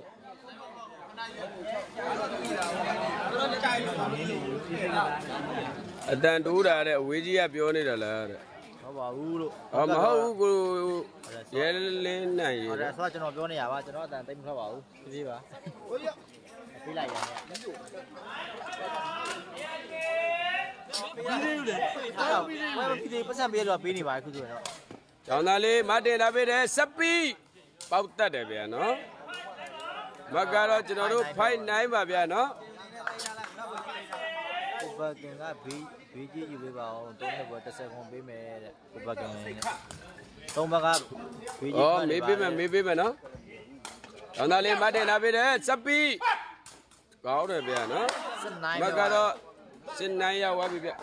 အတန်တိုးတာတဲ့အဝေးကြီးကပြောနေတာလားတဲ့ဟုတ်ပါဘူးလို့ဟောမဟုတ်ဘူးကိုရဲလင်းနိုင်ရဟုတ်တယ်ဆိုတော့ကျွန်တော်ပြောနေရပါကျွန်တော်အတန်တိတ်မထွက်ပါဘူးပြေးပါပြေးလိုက်ရတယ်ပြီးသေးဘူးလေပြီးသေးပတ်စံပေးတော့ပေးနေပါခုဆိုတော့ကျောင်းသားလေးမတင်လာပေးတယ်စပီးပေါက်တတ်တယ်ဗျာနော်မကတော့ကျွန်တော်တို့ဖိုက်နိုင်ပါဗျာနော်ကိုဘကင်ကဘေးကြီးယူပေးပါအောင်3နှစ်ပေါ်10ခွန်ပေးမယ်တဲ့ကိုဘကင်3ဘကဘေးကြီးဩမေးပေးမယ်နော်ကျောင်းသားလေးမတင်လာပေးတယ်စပီးကောင်းတယ်ဗျာနော်မကတော့စင်နိုင်ရောက်သွားပြီဗျာ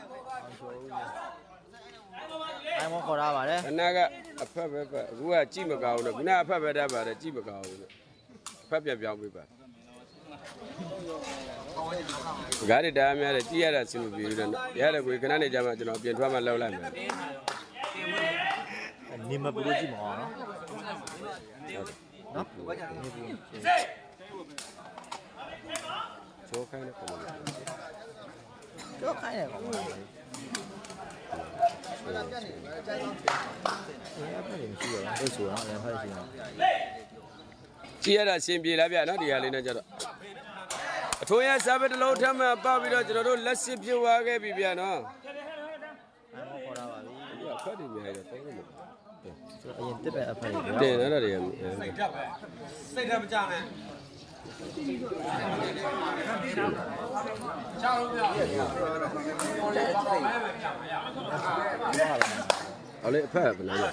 အိုင်မခေါ်ရပါတယ်ခဏကအဖက်ပဲအခုကကြည့်မကောင်းဘူးခုနအဖက်ပဲတတ်ပါတယ်ကြည့်မကောင်းဘူးအဖက်ပြန်ပြောင်းပေးပါဂါရီတားများတယ်ကြည့်ရတာစင်မပြေဘူးတဲ့ရတယ်ကိုခဏနေကြမှာကျွန်တော်ပြင်ထွက်မှလောက်လိုက်မယ်နေမပလို့ကြည့်မအောင်နော်နော်ချိုးခိုင်းတဲ့ပုံစံကြောက်ခိုင်းတယ်ကောင်မလေးအဲ့ဆိုတော့လည်းဖတ်ရှိအောင်ကြည့်ရတာစင်ပြေလားဗျာနော်ဒီဟာလေးနဲ့ကြတော့အထွန်းရစားပဲတစ်လုံးထပ်မှပောက်ပြီးတော့ကျွန်တော်တို့လက်စစ်ပြုတ်သွားခဲ့ပြီဗျာနော်အိုင်မခေါ်ရပါပြီဒီအဖက်တွေများတယ်တိုင်းလို့ဆိုတော့အရင်တစ်ပက်အဖက်တွေတင်နော်တွေကစိတ်ဓာတ်မကြနဲ့ချောင်းလို့ပြ好嘞，拍不能了。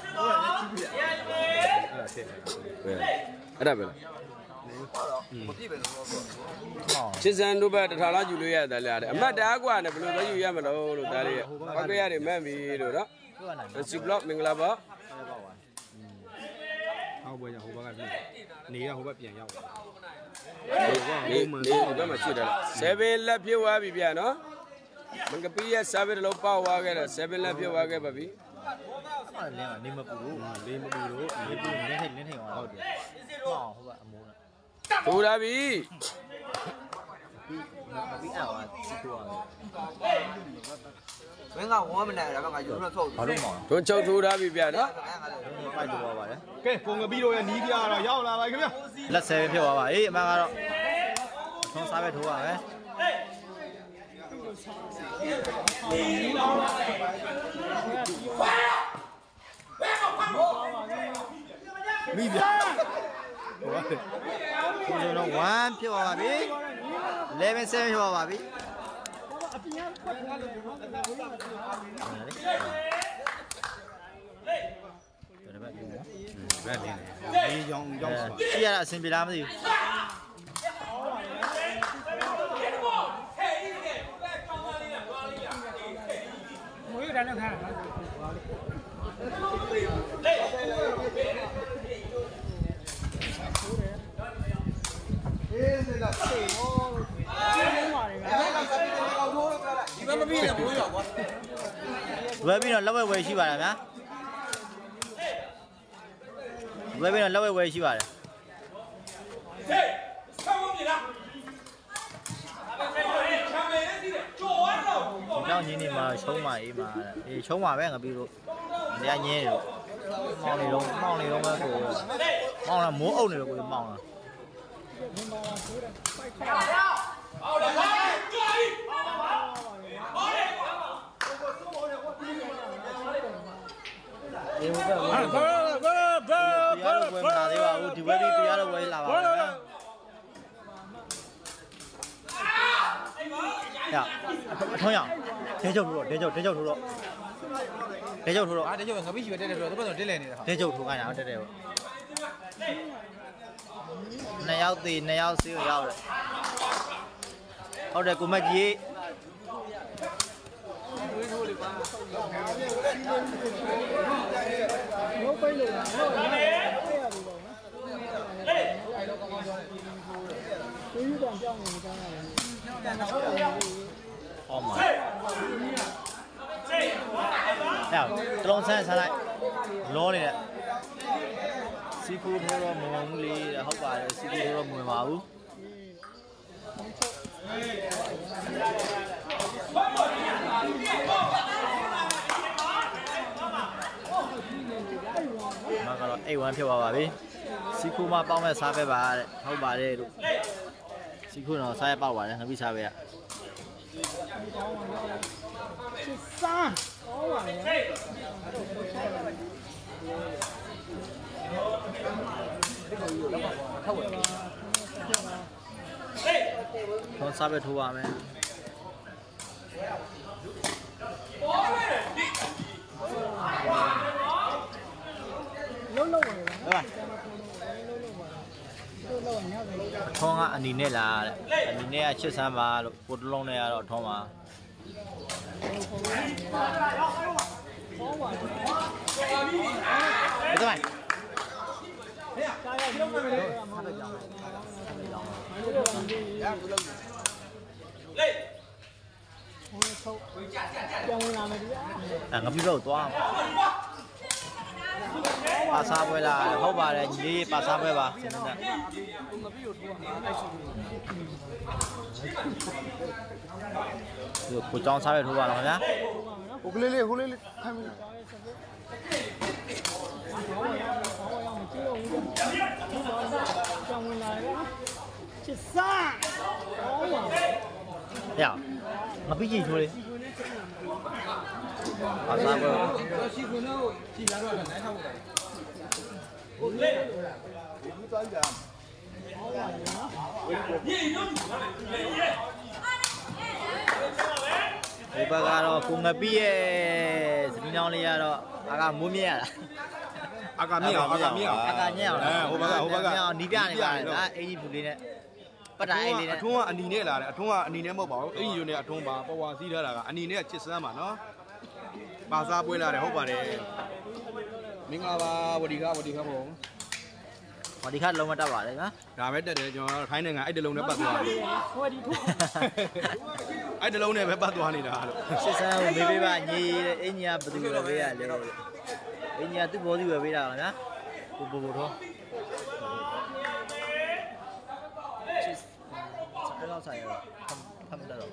အဲ့ဒါပဲလားချစ်စံတို့ဘက်တထားလားယူလို့ရတယ်လားအမတ်တအားกว่าနဲ့ဘယ်လိုပဲယူရမလို့လို့ဒါလေးဟောက်ကြရတယ်မှန်ပြီလို့နော်စီဘလော့မင်္ဂလာပါဟောက်ပွဲကြောင့်ဟိုဘက်ကနေရဟိုဘက်ပြန်ရောက်နေဘက်မှာရှိတယ်7လက်ပြည့်သွားပြီဗျာနော်မင်္ဂပီးရဲ့စာပဲတစ်လုံးပေါက်သွားခဲ့တယ်7လက်ပြည့်သွားခဲ့ပါပြီအဲ့ဒါနေမပူလို့နေမပူလို့နေပူနေထိန်ဟုတ်တယ်ဟောဟုတ်ပါအမိုးနဲ့ထူလာပြီပြီးအောင်စီတူအောင်မင်းကဝမ်းမနေတယ်ကငါယူလို့ထုတ်ဘာလို့မောင်းတွန်းချုပ်ထူထားပြီဗျာနော်ပိုက်တော့ပါတယ်ကဲပုံငပီးတို့ရဲ့နီးပြတော့ရောက်လာပါခင်ဗျာလက်ဆယ်ဖြစ်သွားပါအေးအမှန်ကတော့ထုံးစားပဲထိုးပါမယ်မိဗျာဟုတ်တယ်တော့1ဖြစ်သွားပါပြီ11 7ဖြစ်သွားပါပြီဘက်လင်းနေရောင်ရောက်ကြည့်ရတာအဆင်ပြေလားမသိဘူးဒီဘက်မပြီးနဲ့ဘိုးရောကွာဝယ်ပြီးတော့လက်ဝဲရှိပါလားဗျာဝယ်ပြီးတော့လက်ဝဲရှိပါတယ်ဟေးဆောင်းပြီလားချမ်းမယ်ဒီကြော်ရတော့ဒီတော့ညင်းနေမှာချုံးပါအေးမှာအေးချုံးပါပဲငါပြီးတော့တရားညင်းလို့မောင်းနေတော့ပဲကိုမောင်းလာမိုးအုပ်နေတော့ကိုမောင်းလာ好了，来，注意，好嘞。 ဒီဘက်ကဘာဝယ်မလာသေးပါဘူးဒီဘက်ဒီတရားတော့ဝယ်လာပါမယ်ဗျာအထုံးရဒဲကျုပ်ထိုးတော့အာဒဲကျုပ်ငါပြီးရှိပဲတက်တယ်ဆိုတော့တော့တက်လဲနေတာဒဲကျုပ်ထိုးခိုင်းတာတက်တယ်ပေါ့နှစ်ယောက်စီးကိုရောက်တယ်ဟုတ်တယ်ကိုမက်ကြီး哦妈！哎呀，这龙山上来，攞嚟啦！師傅拖咗冇你，好吧？師傅拖咗冇嘛喎？ မှာကတော့A1ဖြစ်သွားပါပြီစီခုမှပေါင်းမဲ့စားပဲပါတဲ့ဟုတ်ပါတယ်လို့စီခုတော့စားရပေါက်ပါတယ်ငပိစားပဲကတော့စားပဲထိုးပါမယ်ထုံးကအနီနဲ့လားတဲ့အနီနဲ့ကချစ်ဆန်းပါလို့ကိုတလုံးနဲ့ကတော့ထုံးပါဘယ်တော့ငါပြီးတော့သွားပါစားပွဲလားဟုတ်ပါတယ်ညီလေးပါစားပွဲပါစနေနေ့ကိုကြောင်းစားရထိုးပါတော့ခင်ဗျာဟိုကလေးလေးခိုင်းချစ်စားရမပြီးကြည့်ထိုးလေပါစားပွဲရှိခွန်းတော့ရှိလာတော့နိုင်ထောက်တယ်ဒီဘက်ကတော့ကိုငပီးရဲ့စပင်းကြောင်းလေးကတော့အာကမိုးမြဲရတာအာကမြင့်အောင်အာကညက်အောင်ဟိုဘက်ကနီးပြနေပါတယ်ဒါအင်ကြီးဘူးလေးနဲ့ပတ်တာအိတ်လေးနဲ့အထုံးကအနီနဲ့လာတယ်အထုံးကအနီနဲ့မဟုတ်ပါဘူးအင်ကြီးနဲ့အထုံးပါပဝါစီးထားတာကအနီနဲ့ချစ်စမ်းပါနော်ပါစားပွဲလာတယ်ဟုတ်ပါတယ်မင်္ဂလာပါဝဒီခဘုံဝဒီခလုံးမတက်ပါလေနော်ဒါပဲတက်တယ်ကျွန်တော်ထိုင်းနိုင်ငံအဲ့တလုံးနဲ့ပတ်သွားတယ်ဝဒီထုတ်အဲ့တလုံးနဲ့ပဲပတ်သွားနေတာလို့ရှစ်ဆန်းကိုမေးပေးပါညီတဲ့အင်ကြီးကဘယ်သူပဲပေးရလဲအင်ကြီးကသူ့ဘောစီပဲပေးတာပါနော်ကိုဘိုးတော့အဲ့လောက်ဆိုင်ရတော့ဖမ်းတော့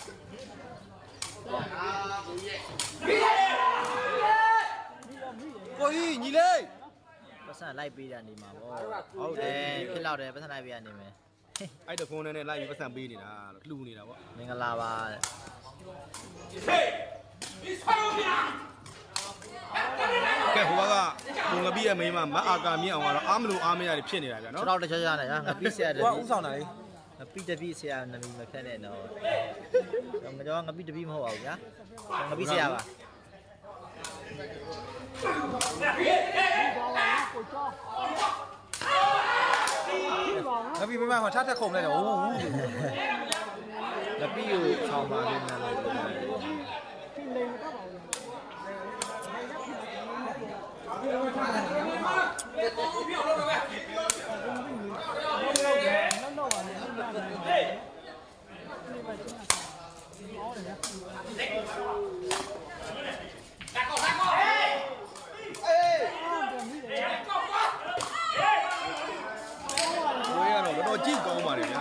ကိုကြီးညီလေးပတ်စံလိုက်ပေးတာနေမှာဗောဟုတ်တယ်ဖြစ်တော့တယ်ပတ်စံလိုက်ပေးရနေမယ်အဲ့တဖုန်းနဲ့လိုက်ပြီးပတ်စံပေးနေတာလို့လှူနေတာဗောမင်္ဂလာပါတဲ့ကဲဟိုကကိုငပီးရဲ့မိန်းမမအာကာမြင့်အောင်ကတော့အားမလို့အားမရတယ်ဖြစ်နေတာဗျာနော်တော့တခြားခြားနဲ့ငပီးဆရာတပည့်ဥဆောင်တာလေငပီးတပည့်ဆရာနာမည်မဖြတ်နဲ့တော့ငါတော့ငပီးတပည့်မဟုတ်ပါဘူးဗျာငပီးဆရာပါငါပြီးမမထားထက်ခုံလိုက်တော့ဟိုးငပီးကိုချောင်းပါလို့နာမည်တော့ကြည့်ကောင်းပါလေဗျာ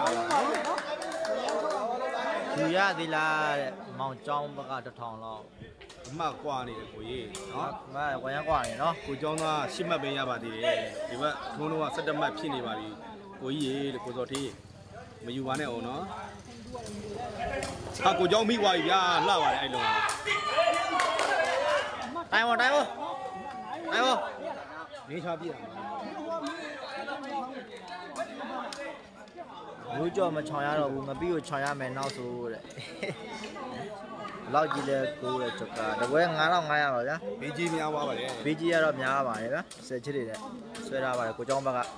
သူရသေးလားတဲ့မောင်ကျောင်းဘက်က1000လောက်အမှတ်ကွာနေတယ်ကိုကြီးနော်မဝရမ်းကွာနေနော်ကိုကျောင်းသား10မှတ်ပဲရပါသေးတယ်ဒီဘက်ထုံးတော့17မှတ်ဖြစ်နေပါပြီကိုကြီးရေလို့ကိုစော်ထေးမယူပါနဲ့အောင်နော်ဟာကိုကျောင်းမိသွားပြီဗျာလှပါတယ်အဲ့လုံးတိုင်းပါနေချပြည့်ဘူးကြော်မချောင်ရတော့ဘူးငပီးကိုချောင်ရမယ်နောက်ဆိုတဲ့လောက်ကြီးလဲကိုတဲ့ချက်ကတပွဲ9500ပါဗျာဘေးကြီးများသွားပါတယ်ဘေးကြီးကတော့များပါတယ်ဗျာ10ချစ်တွေနဲ့ဆွဲထားပါတယ်ကိုကျောင်းဘက်က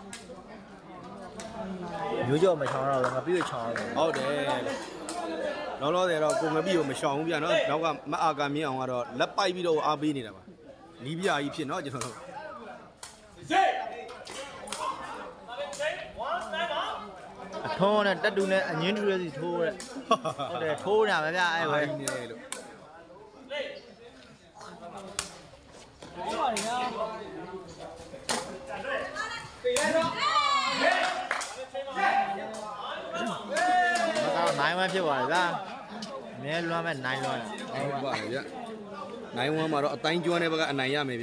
မျိုးကြော်မချောင်ရတော့ငပီးကိုချောင်ရတယ်ဟုတ်တယ်လောလောဆယ်တော့ကိုငပီးကိုမရှောင်ဘူးဗျာနော်နောက်ကမအာကာမြင့်အောင်ကတော့လက်ပိုက်ပြီးတော့အားပေးနေတာပါနီးပြကြီးဖြစ်နော်ကျွန်တော်တို့အထုံးနဲ့တက်တူနဲ့အငင်းတူရဲ့စီထိုးတဲ့ဟုတ်တယ်ထိုးနေတာပဲဗျအဲ့ဝဲနေလို့နိုင်မှဖြစ်သွားတယ်ဗျာမဲလွမ်းမဲ့နိုင်လွမ်းဟုတ်ပါဗျနိုင်ဝမ်းမှာတော့အတိုင်းကျွမ်းတဲ့ဘက်ကအနိုင်ရမယ်ဗျ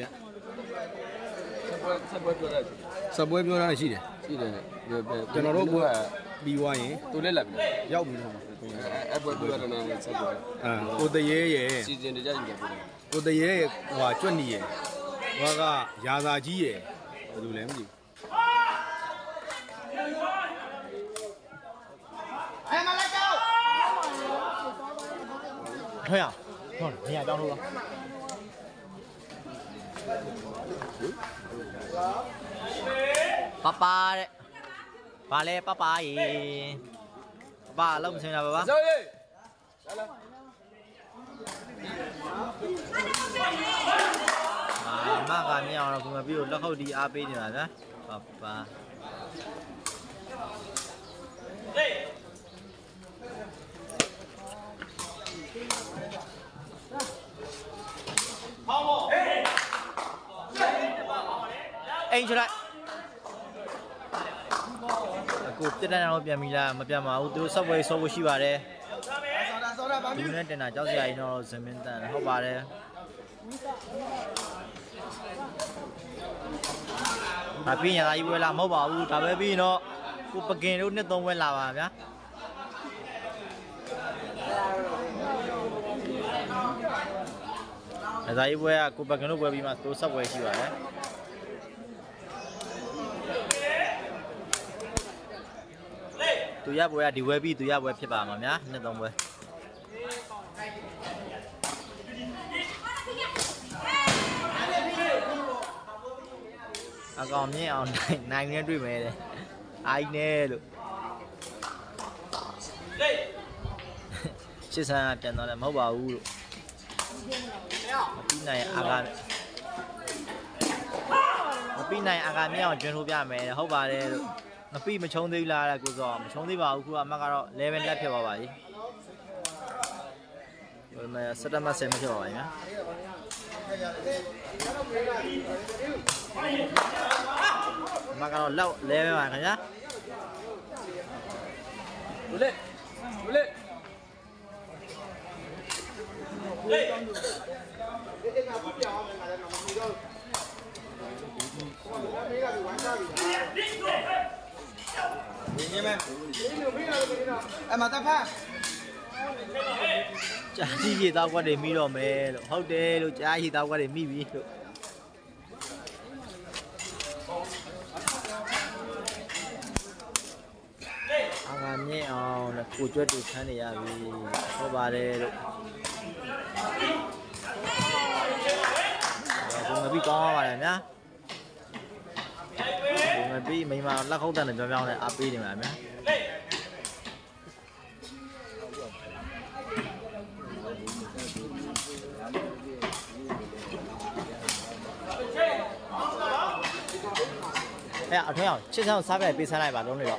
ဆက်ပွဲပြောတတ်စပွဲပြောတာရှိတယ်ရှိတယ်ကျွန်တော်တို့ကပြီးွားရင်သူလည်းလက်ပြီရောက်ပြီတော့အဲ့ပွဲပြောတယ်နော်ဆက်ပွဲကိုတရေရဲ့စီစဉ်တကြယူတယ်ပြောတယ်ကိုတရေရဲ့ဟိုကျွတ်နီရဲ့ဟိုကရာသာကြီးရဲ့ဘယ်လိုလဲမသိဘူးထွန်းရဟုတ်နေရာကြောင်းလို့ပါပါတဲ့ဘာလဲပါပါရေပါလုံးမစင်တာပါပါဆောက်ရေးမကမြင်အောင်တော့ကိုမပြီးတော့လက်ခုပ်ဒီအားပေးနေတာဗျာပါပါအိမ်ချလိုက်အခုတက်တန်းတော့ပြန်ပြီလားမပြန်ပါဘူးသူတို့ subway ဆော့ဖို့ရှိပါတယ်ဒီနေ့တင်တာကြောက်စရာကြီးတော့ဇမင်းတန်ဟုတ်ပါတယ်အပြင်းရလာကြီးဝဲလာမဟုတ်ပါဘူးဒါပဲပြီးရင်တော့ကိုပကင်တို့နှစ်သုံးဝဲလာပါဗျာအသာကြီးပွဲကကိုပကင်တို့ပွဲပြီးမှသူဆက်ပွဲရှိပါတယ်သူရပွဲကဒီဝဲပြီးသူရပွဲဖြစ်ပါမှာများနှစ်သုံးပွဲအကောင်မြင့်အောင်နိုင်နေတွေ့မယ်တဲ့အိုင်းနေလို့ရှစ်ဆန်းပြန်တော့လည်းမဟုတ်ပါဘူးလို့ပြီးနိုင်အာကမပြီးနိုင်အာကမြင့်အောင်ကျွန်းထိုးပြမယ်ဟုတ်ပါတယ်လို့မပြီးမချုံသေးဘူးလားကိုစောမချုံသေးပါဘူးခုကအမကတော့ level လက်ဖြစ်သွားပါပြီဘယ်မှာစတမ10မဖြစ်ပါဘူးညာမကတော့လောက်လဲပဲပါခင်ဗျာဘူးလေဘူးလေအဲ့မှာတဖက်ကြာကြီးရေတောက်ကွက်တွေမိတော့မယ်လို့ဟုတ်တယ်လို့ကြာကြီးတောက်ကွက်တွေမိပြီလို့အာငါမြင့်အောင်နဲ့ကိုကျွတ်တူခန်းနေရပြီဟုတ်ပါတယ်လို့ဘုံမပြီးကောင်းပါပါတယ်များဘုံမပြီးမိမလက်ခုပ်တန်နဲ့ကြောင်ကြောင်နဲ့အားပေးနေပါများအဲ့အထွန်းအောင်ချစ်ချောင်းစားပြပေးဆန်းလိုက်ပါလုံးနေတော့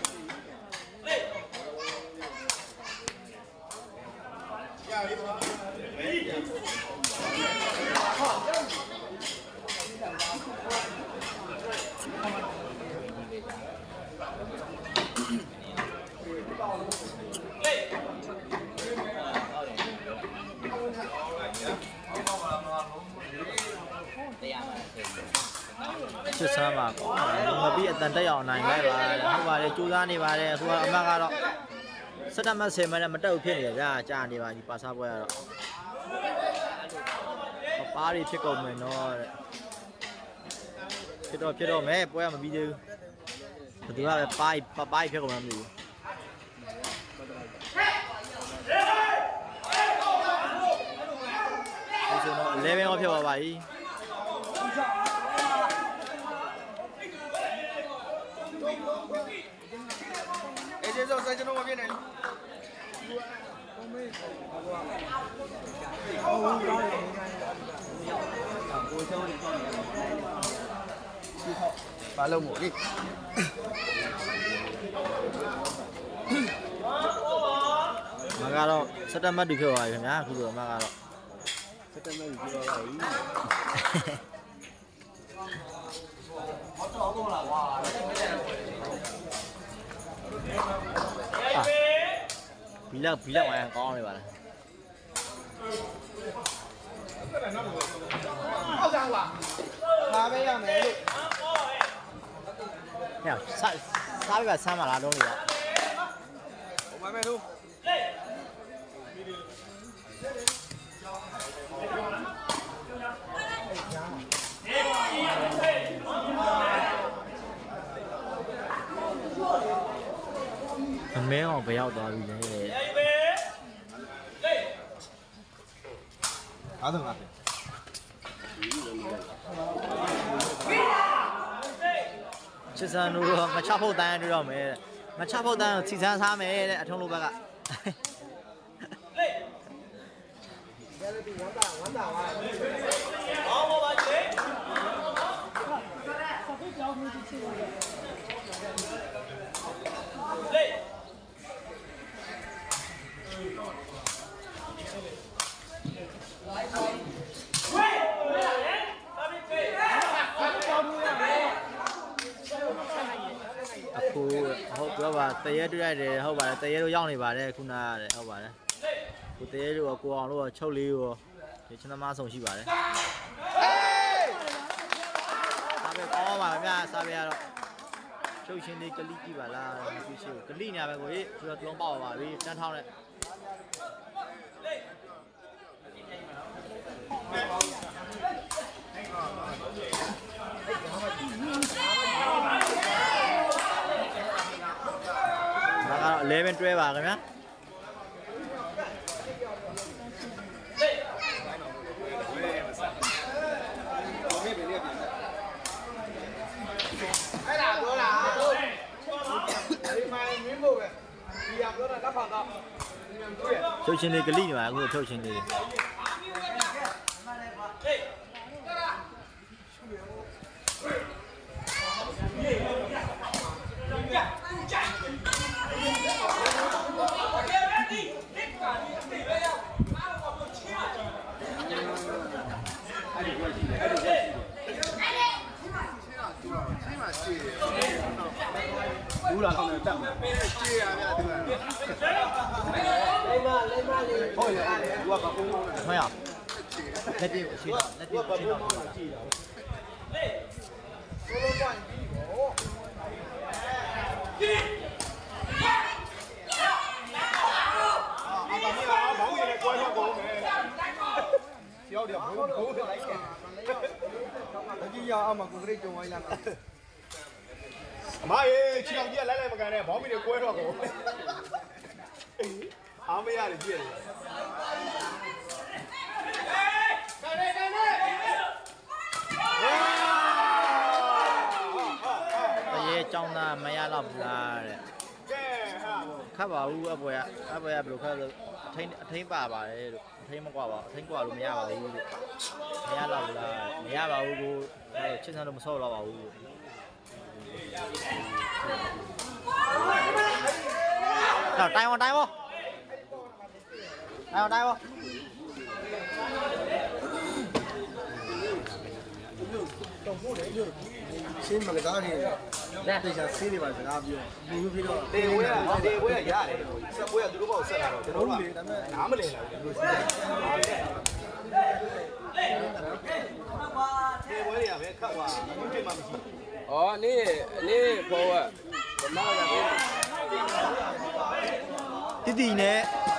ချစ်ဆန်းပါကောမပြီးအတန်တက်အောင်နိုင်လိုက်ပါဟုတ်ပါတယ်ကြိုးစားနေပါတယ်အခုကအမကတော့စက်တမတ်10မိနစ်မတက်ဘူးဖြစ်နေကြကြာနေပါဒီပါစားပွဲကတော့ပါးရီဖြစ်ကုန်မယ်နော်ဖြစ်တော့မယ်ပွဲကမပြီးသေးဘူးဘယ်သူကပဲပါးဖြစ်ကုန်မှမသိဘူးဆိုတော့11ရောဖြစ်ပါပါပြီအေးကျေးဇူးဆိုင်ကျွန်တော်မပြည့်နိုင်ဘာလို့မို့လေမကတော့စက်တမတ်တူဖြစ်သွားပြီခင်ဗျာအခုတော့မကတော့စက်တမတ်တူဖြစ်သွားပါပြီဘီလက်ဝိုင်းကောင်းနေပါလား拿杯呀没路。 呀，啥个3码拉东里了？ 我买头。 没有不要多少人嘞。 哪等啊？ 其实如果我吃泡蛋就要没，我吃泡蛋吃餐啥没的，成路白个。အခုဟုတ်ပြောပါတရေတွေ့ရတယ်ဟုတ်ပါတယ်တရေတို့ရောက်နေပါတယ်ခုနကဟုတ်ပါတယ်ကိုတရေတို့ကိုအောင်တို့ချုပ်လေးရောဒီချင်းသမားဆောင်ရှိပါတယ်စားပဲကောင်းပါဗျာစားပဲကတော့ချုပ်ချင်းလေးကလိကြည့်ပါလားမရှိရှိကလိနေရပဲကိုကြီးဆိုတော့တုံးပေါက်ပါပြီတန်းထောင်းနဲ့11တွဲပါခင်ဗျာအဲ့ဒါပြောတာဒီမှာမင်းဖို့ပဲဒီရပြောတာလက်ဖက်တော့ချုပ်ချင်းလေးကလိနေပါအခုချုပ်ချင်းလေးဘူးလားကောင်းတယ်တက်မှာကြေးရဗျာဒီမှာဟုတ်ရဲ့သူကဘာကုန်းကောင်းလဲမရလက်တီရှိတော့လက်တီရှိတော့ကြည့်တာဘောင်းရည်နဲ့ကွဲထွက်ကုန်မယ်ရောက်တယ်ဘုံလိုက်တယ်အကြီးရအောင်မကိုကလေးကြုံဝိုင်းလာအမရေချီအောင်ကြီးကလိုက်မကန်နဲ့ဘောင်းမီတွေကွဲထွက်ကုန်အားမရတယ်ကြည့်ရတယ်တရေကြောင်းသားမရတော့ဘူးလားတဲ့ခတ်ပါဘူးအပွဲဘယ်လိုခတ်လို့အထိန်ပါပါတယ်လို့အထိန်မကွာပါအထိန်ကွာလို့မရပါဘူးလို့မရတော့ဘူးလားမရပါဘူးကိုချစ်စံလို့မဆော့တော့ပါဘူးတော့တိုင်းပါရှင်းမကစားနေတယ်တေချာဆေးနေပါစကားပြောဘူးပြီးတော့တေဝဲရတယ်ဆက်ပွဲကသူတို့ဘောက်ဆက်လာတော့ကျွန်တော်တို့ကနားမလည်လာဘူးလို့ရှိတယ်တေဝဲရပဲခတ်သွားဘူးတိတ်မှမရှိอ๋อนี่พออ่ะผมมาจากนี่တီနဲ့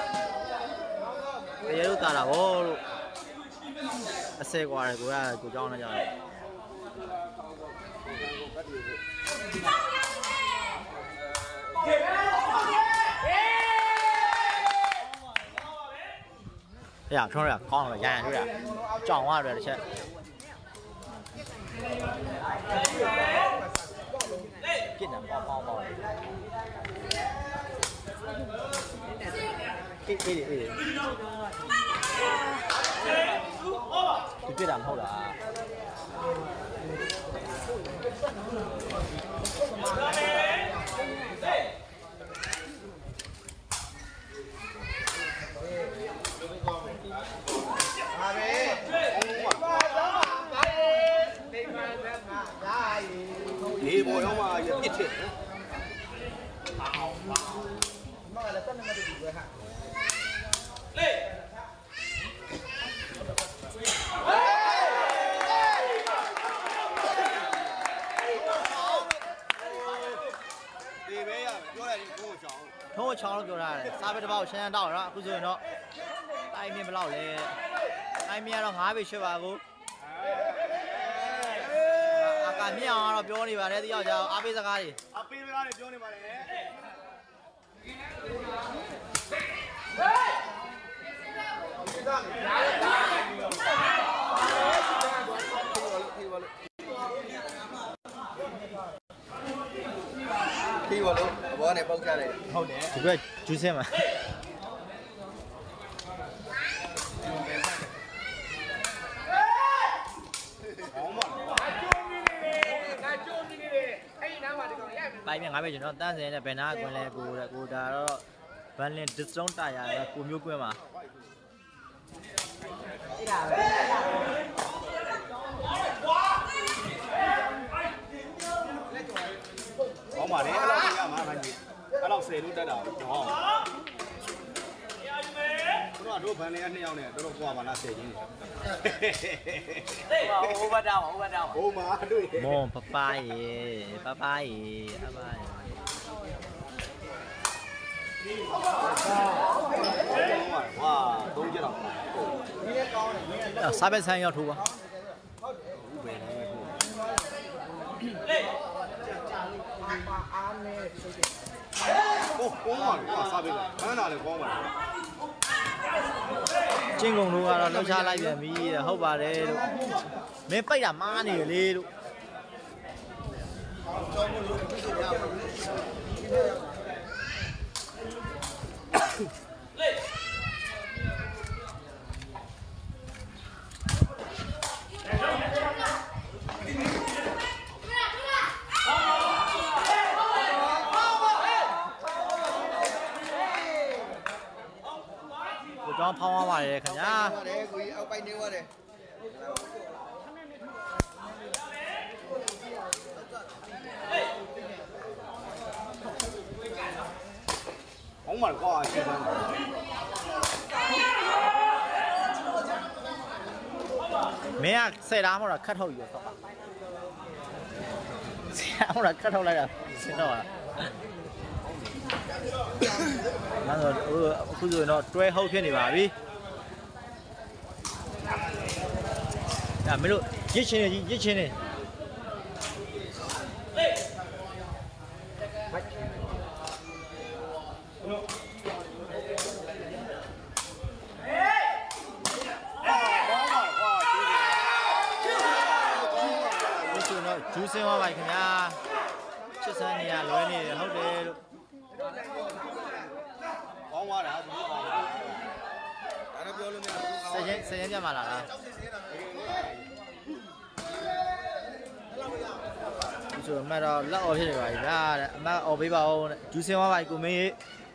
တရေတို့တာတာဗောလို့အစဲကွာတယ်ကိုကြောင်းနေကြတယ်ရထုံးရကောင်းတယ်ရတွေ့ရကြောင်ရတယ်တစ်ချက်ပြစ်တယ်ပေါင်းအေးဒီပြစ်တာမဟုတ်လားဒီဘောရောမှာရပြစ်တယ်ချောင်းလို့ပြောထားတယ်စားပဲတစ်ပေါက်ရှမ်းတောက်နော်အခုဆိုရင်တော့တိုင်းမြင့်ဘယ်လောက်လဲတိုင်းမြင့်ကတော့9ပေ8ပါကိုအကမြင့်အောင်တော့ပြောနေပါတယ်တယောက်ကြောင်အားပေးစကားတွေပြောနေပါတယ်ခီးပါလို့အဘောနဲ့ပေါက်ကြတယ်ဟုတ်တယ်ဒီဘက်ဂျူးစင်းမှာပိုင်းမြ9ပဲကျွန်တော်တန်းစင်နဲ့ဘယ်နာကွင်းလဲကိုဒါတော့ဗန်လင်ဒစ်စတုံးတာရကိုမျိုးကွင်းမှာကောင်းပါလေအဲ့လောက်ရမှာခိုင်းပြီအဲ့လောက်10လို့တက်တာဟောတို့ဗန်လေးက2ယောက်နဲ့တော်ကွာပါလား10ချင်းနေဟိုဘတ်တောင်းဟိုမှာတွေ့မွန်ပပရေအပရေဝါ3ချက်တော့ဒီလည်းကောင်းတယ်စားပဲဆန်းရောက်ထိုးပါဟုတ်ပဲလေကောင်းပါလေစားပဲခန်းတာလည်းကောင်းပါလေကျင်းကုန်တို့ကတော့လှုပ်ရှားလိုက်ပြန်ပြီဟုတ်ပါတယ်လို့မင်းပိတ်တာမားနေရလေလို့ကျွန်တော်ဖောင်းသွားပါတယ်ခင်ဗျာပါတယ်ကိုကြီးအောက်ပိုက်နေပါတယ်ဟောင်းမှာကွာရှင်းတယ်မင်းက10သားမဟုတ်တာခတ်ထုတ်ယူတော့ဆရာဟိုကခတ်ထုတ်လိုက်တာစင်တော့အဲ့တော့အခုဆိုရင်တော့တွဲဟုတ်ဖြစ်နေပါပြီ။မင်းတို့ရစ်ချင်းနေကြီးရစ်ချင်းနေဂျူးစင်းသွားပါခင်ဗျာချစ်စမ်းနေရလွဲနေတယ်ဟုတ်တယ်လို့ကောင်းသွားတာဒီကောင်းတာဒါတော့ပြောလို့မရဘူးစရင်ပြမှာလားဆိုမှတော့လက်အော်ဖြစ်နေပါပြီဗျာတဲ့အမအော်ပေးပါဦးတဲ့ဂျူးစင်းသွားပါကိုမင်း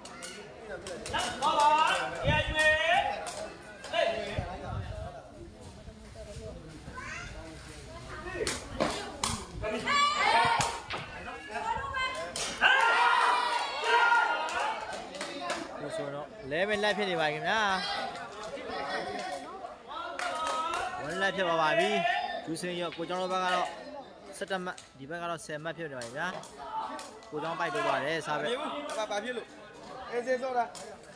လဲပဲလက်ဖြစ်နေပါခင်ဗျာဝန်လက်ဖြစ်ပါပြီဂျူးစင်းရောကိုကျောင်းတို့ဘက်ကတော့17မှတ်ဒီဘက်ကတော့10မှတ်ဖြစ်နေပါခင်ဗျာကိုကျောင်းပိုက်ပေးပါတယ်စားပဲဘာဖြစ်လို့အေးစေးစောတာ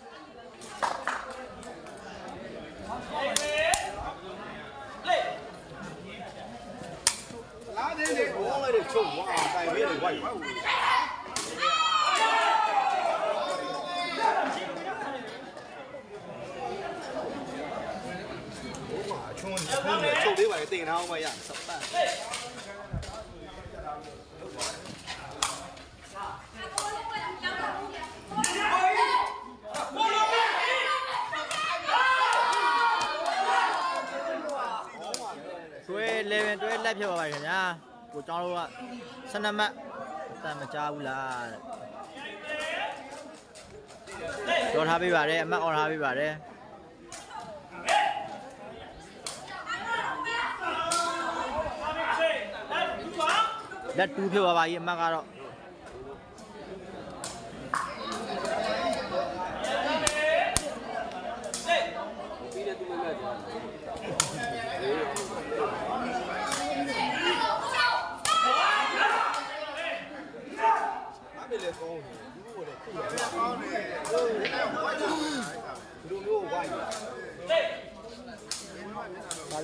လာတယ်လေဘောလိုက်တယ်ချုပ်ဝါတိုင်ပေးတယ်ဝိုက်ချုပ်လေးပါလေတင်ထားအောင်မရစပတ်တွဲ11တွဲလက်ဖြစ်ပါပါခင်ဗျာကိုကျောင်းတို့က12မှတ်အတန်မကြားဘူးလားတော်ထားပေးပါတယ်အမှတ်အော်ထားပေးပါတယ်လက်2ဖြစ်ပါပါကြီးအမှတ်ကတော့လေကောင်းတယ်ဘူးကိုလည်းခုလည်းကောင်းတယ်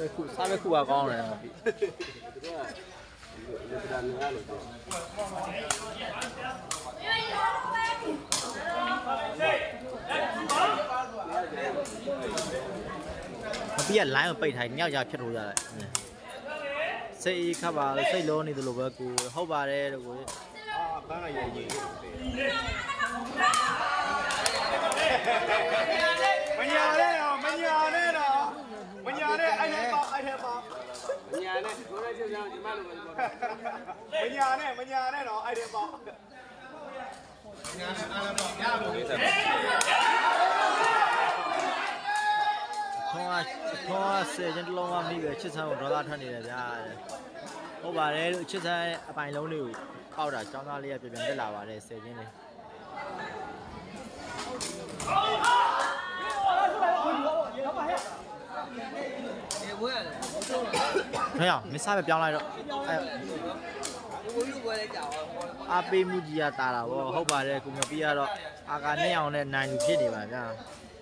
စားပဲခုပါကောင်းတယ်ငါပြီ မပြီးက line ကိုပိတ်ထားညောက်ရဖြတ်ထိုးရတယ်စိတ်ခတ်ပါစိတ်လုံးနေတယ်လို့ပဲကိုဟုတ်ပါတယ်လို့ကိုပန်းလိုက်ရည်မညာနဲ့တော့မညာနဲ့တော့မညာနဲ့အဲ့ထဲပေါ့အဲ့ထဲပေါ့မညာနဲ့ကိုရဲချေချောင်းဒီမလိုပဲမညာနဲ့တော့အဲ့ထဲပေါ့ညာနဲ့အားလုံးပေါ့ရပါဘူးခေါင်းဆယ်ချင်းတစ်လုံးကမိပဲချစ်ဆန်းကိုဒေါသထွက်နေတယ်ဗျာဟုတ်ပါတယ်လို့ချစ်ဆန်းအပိုင်လုံးလေးကိုပေါက်တာចောင်းသားလေးကပြန်တက်လာပါတယ်ဆယ်ချင်းလေးဟဲ့ရမစားပဲပြောင်းလိုက်တော့အားပေးမှုကြီးရတာတာဗောဟုတ်ပါတယ်ကိုမပြီးတော့အာကာနဲ့အောင်နဲ့နိုင်လူဖြစ်နေပါဗျာ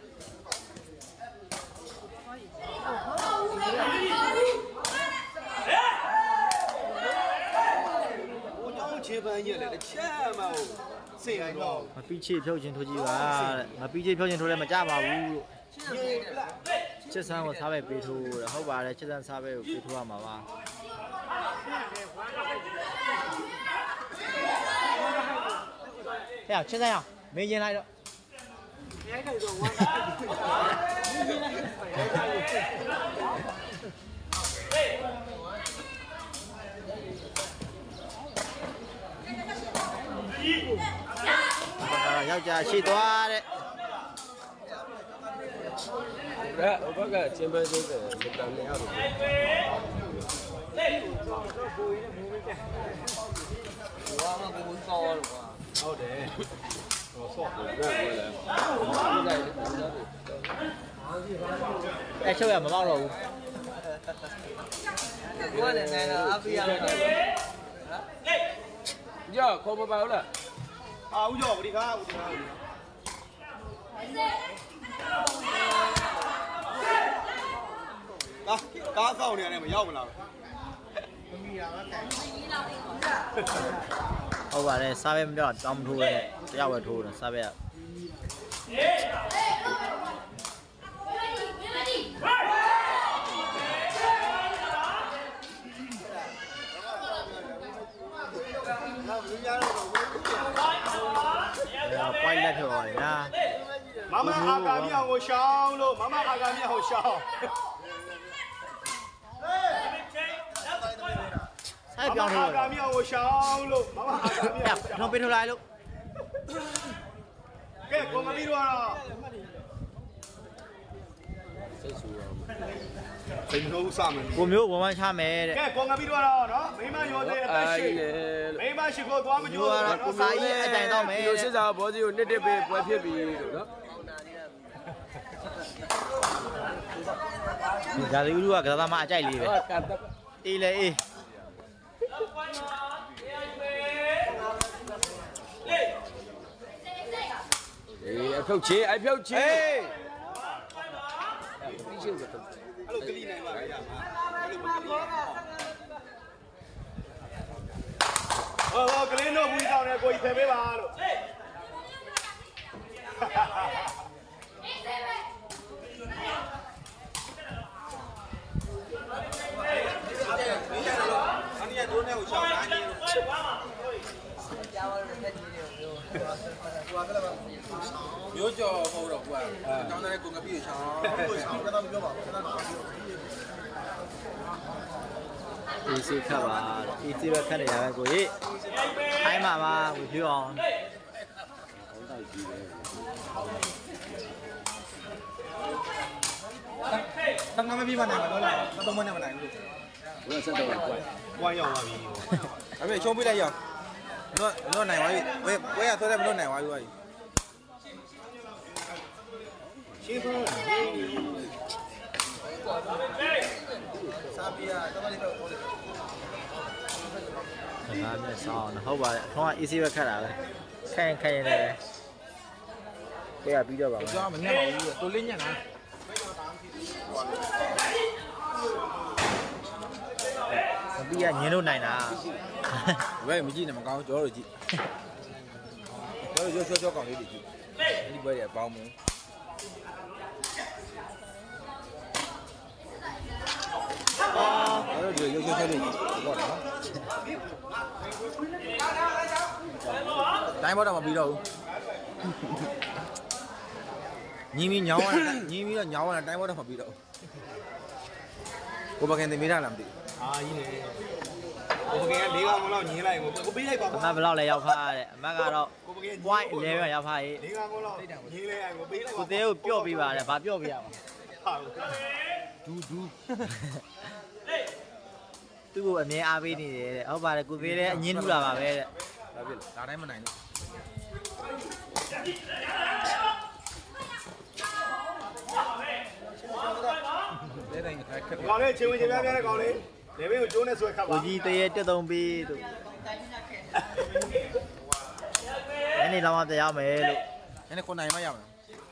ချေပန်းရက်လေတစ်ချက်မှစင်ရတော့မပြီးချေဖြုတ်ခြင်းထိုးကြည့်ပါတဲ့မပြီးချေဖြုတ်ခြင်းထိုးလည်းမကြပါဘူးလို့ချစ်ဆန်းကိုစားပဲပေးထိုးတဲ့ဟုတ်ပါတယ်ချစ်ဆန်းစားပဲကိုပေးထိုးရမှာပါဟဲ့ချစ်ဆန်းရမင်းရင်လိုက်တော့ယောက်ျားရှိသွားတဲ့ဟိုဘက်ကချင်းပဲသေးတယ်စတန်နေရတယ်ဟုတ်တယ်ဟိုဆော့တယ်ပြောတယ်အဲ့ချုပ်ရမပေါက်တော့ဘူးကိုယ်လည်းနိုင်တော့အပိရမယ်ကြောက်ခေါ်မပါဘူးလားအာဦးကျော်ဗဒီကားဦးဒီကားကောက်နေရတယ်မရောက်မလားဟုတ်ပါတယ်စားပဲမပြောတောင်းမထိုးရဲတယောက်ပဲထိုးတယ်စားပဲပိုင်လက်ထွက်သွားပြီလားမမအာကာမြောင်ကိုရှောင်းလို့မမအာကာမြောင်ကိုရှောင်းဆိုင်ပြောင်းထိုးအာကာမြောင်ကိုရှောင်းလို့မမအာကာမြောင်နှုတ်ပေးထိုးလိုက်လို့ကဲကိုမပြီးတော့စိတ်ဆူရအောင်စိတ်နှိုးစမယ်ကိုမျိုးဝမ်းချမယ်တဲ့ကဲကိုငါပြီးတော့နော်မိမရောသေးအသက်ရှိမိမရှိကိုသွားမကြိုးတော့ကိုစာကြီးအတိုင်တော့မယ်ဒီလိုစစ်စာဘောစီကိုနှစ်တစ်ပေးပွဲဖြစ်ပြီလို့နော်ဒါလေးဦးကကစားသမားအကြိုက်လေးပဲအေးလေအေးအဖြုတ်ချင်းအဖြုတ်ချင်းအဲ့လိုကလေးနိုင်ပါဗျာဟောကလေးတို့ဘူးတောင်းနေကိုကြီးဖယ်ပေးပါလို့မျိုးကြော်ဟုတ်တော့ကွာတောင်းတဲ့ကိုငါပြည့်ချောင်းကတော့ပြောပါဘူးအေးစိခတ်ပါအေးစိပဲခတ်နေရပဲကိုကြီးထိုင်းပါပါကိုပြောအောင်တငါမပြီးမနိုင်ဘူးလားမတော့မနိုင်ဘူးလို့ဘယ်ဆက်တော့ကွာဝိုင်းရောက်ပါပြီအဲ့မဲ့ချုံးပြလိုက်ရအောင်တော့နိုင်ပါပြီဝဲရဆိုတဲ့မလို့နိုင်ပါပြီရှင်းဖို့စားပြရတော့လည်းတော့ဟုတ်တယ်ငါမျက်စောင်းဟုတ်ပါတယ်အထုံးက easy ပဲခတ်တာပဲခိုင်ခိုင်နေတယ်ကိုရပြီးတော့ပါမယ်ကြောက်မညံ့ပါဘူးတိုးလေးညံ့လားပြီးရညင်းလို့နိုင်တာဘယ်မကြည့်နဲ့မကောင်းကျော်တို့ကြည့်ကျော်တို့ချောကောင်းလေးတွေကြည့်ဒီဘက်ရပေါင်းမင်းအဲ့တော့ဒီရုပ်ချောလေးပေါ့နော်တိုင်းဘောတော့မပြီးတော့ဘူးညီမီညောင်းရညီမီတော့ညောင်းရတိုင်းဘောတော့မပြီးတော့ကိုပကင်တင်မိတာလားမသိဘူးအာကြီးနေကိုပကင်က၄ကောင်လောက်ညင်းလိုက်ကိုပေးလိုက်ပါအမတ်ဘယ်လောက်လဲရောက်ဖားတဲ့အမတ်ကတော့ point 11ရောက်ဖားရေး၄ကောင်လောက်ညင်းလိုက်ကိုပေးလိုက်ကိုသေးကိုပြော့ပြီးပါတယ်ဗာပြော့ပြရမှာဒူးသူ့ကိုအမြဲအားပေးနေတယ်တဲ့ဟုတ်ပါတယ်ကိုသေးလည်းအငင်းထူတာပါပဲတဲ့ဒါဖြစ်ဒါတိုင်းမနိုင်လို့လဲတိုင်းခက်ခက်ကောင်လေးချင်းဝင်ချင်းများများတဲ့ကောင်လေးလေဘင်းကိုကျိုးနဲ့ဆွဲခတ်ပါကိုကြီးတရေတက်သုံးပြီးသူညနေလောက်မှတရားမယ်လို့နည်းနည်း9နိုင်မှရမှာ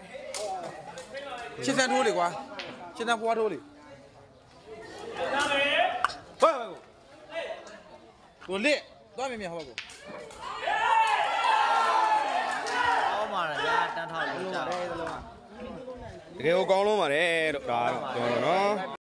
ရှင်းစမ်းထိုးလေကွာရှင်းစမ်းဖွားထိုးလေဟုတ်ကိုလက်သွားမြင်မြင်ဟောကိုအော်မှာရာတန်းထောက်လို့ကြာတယ်တကယ်ကိုကောင်းလုံးပါတယ်လို့ဒါတော့နော်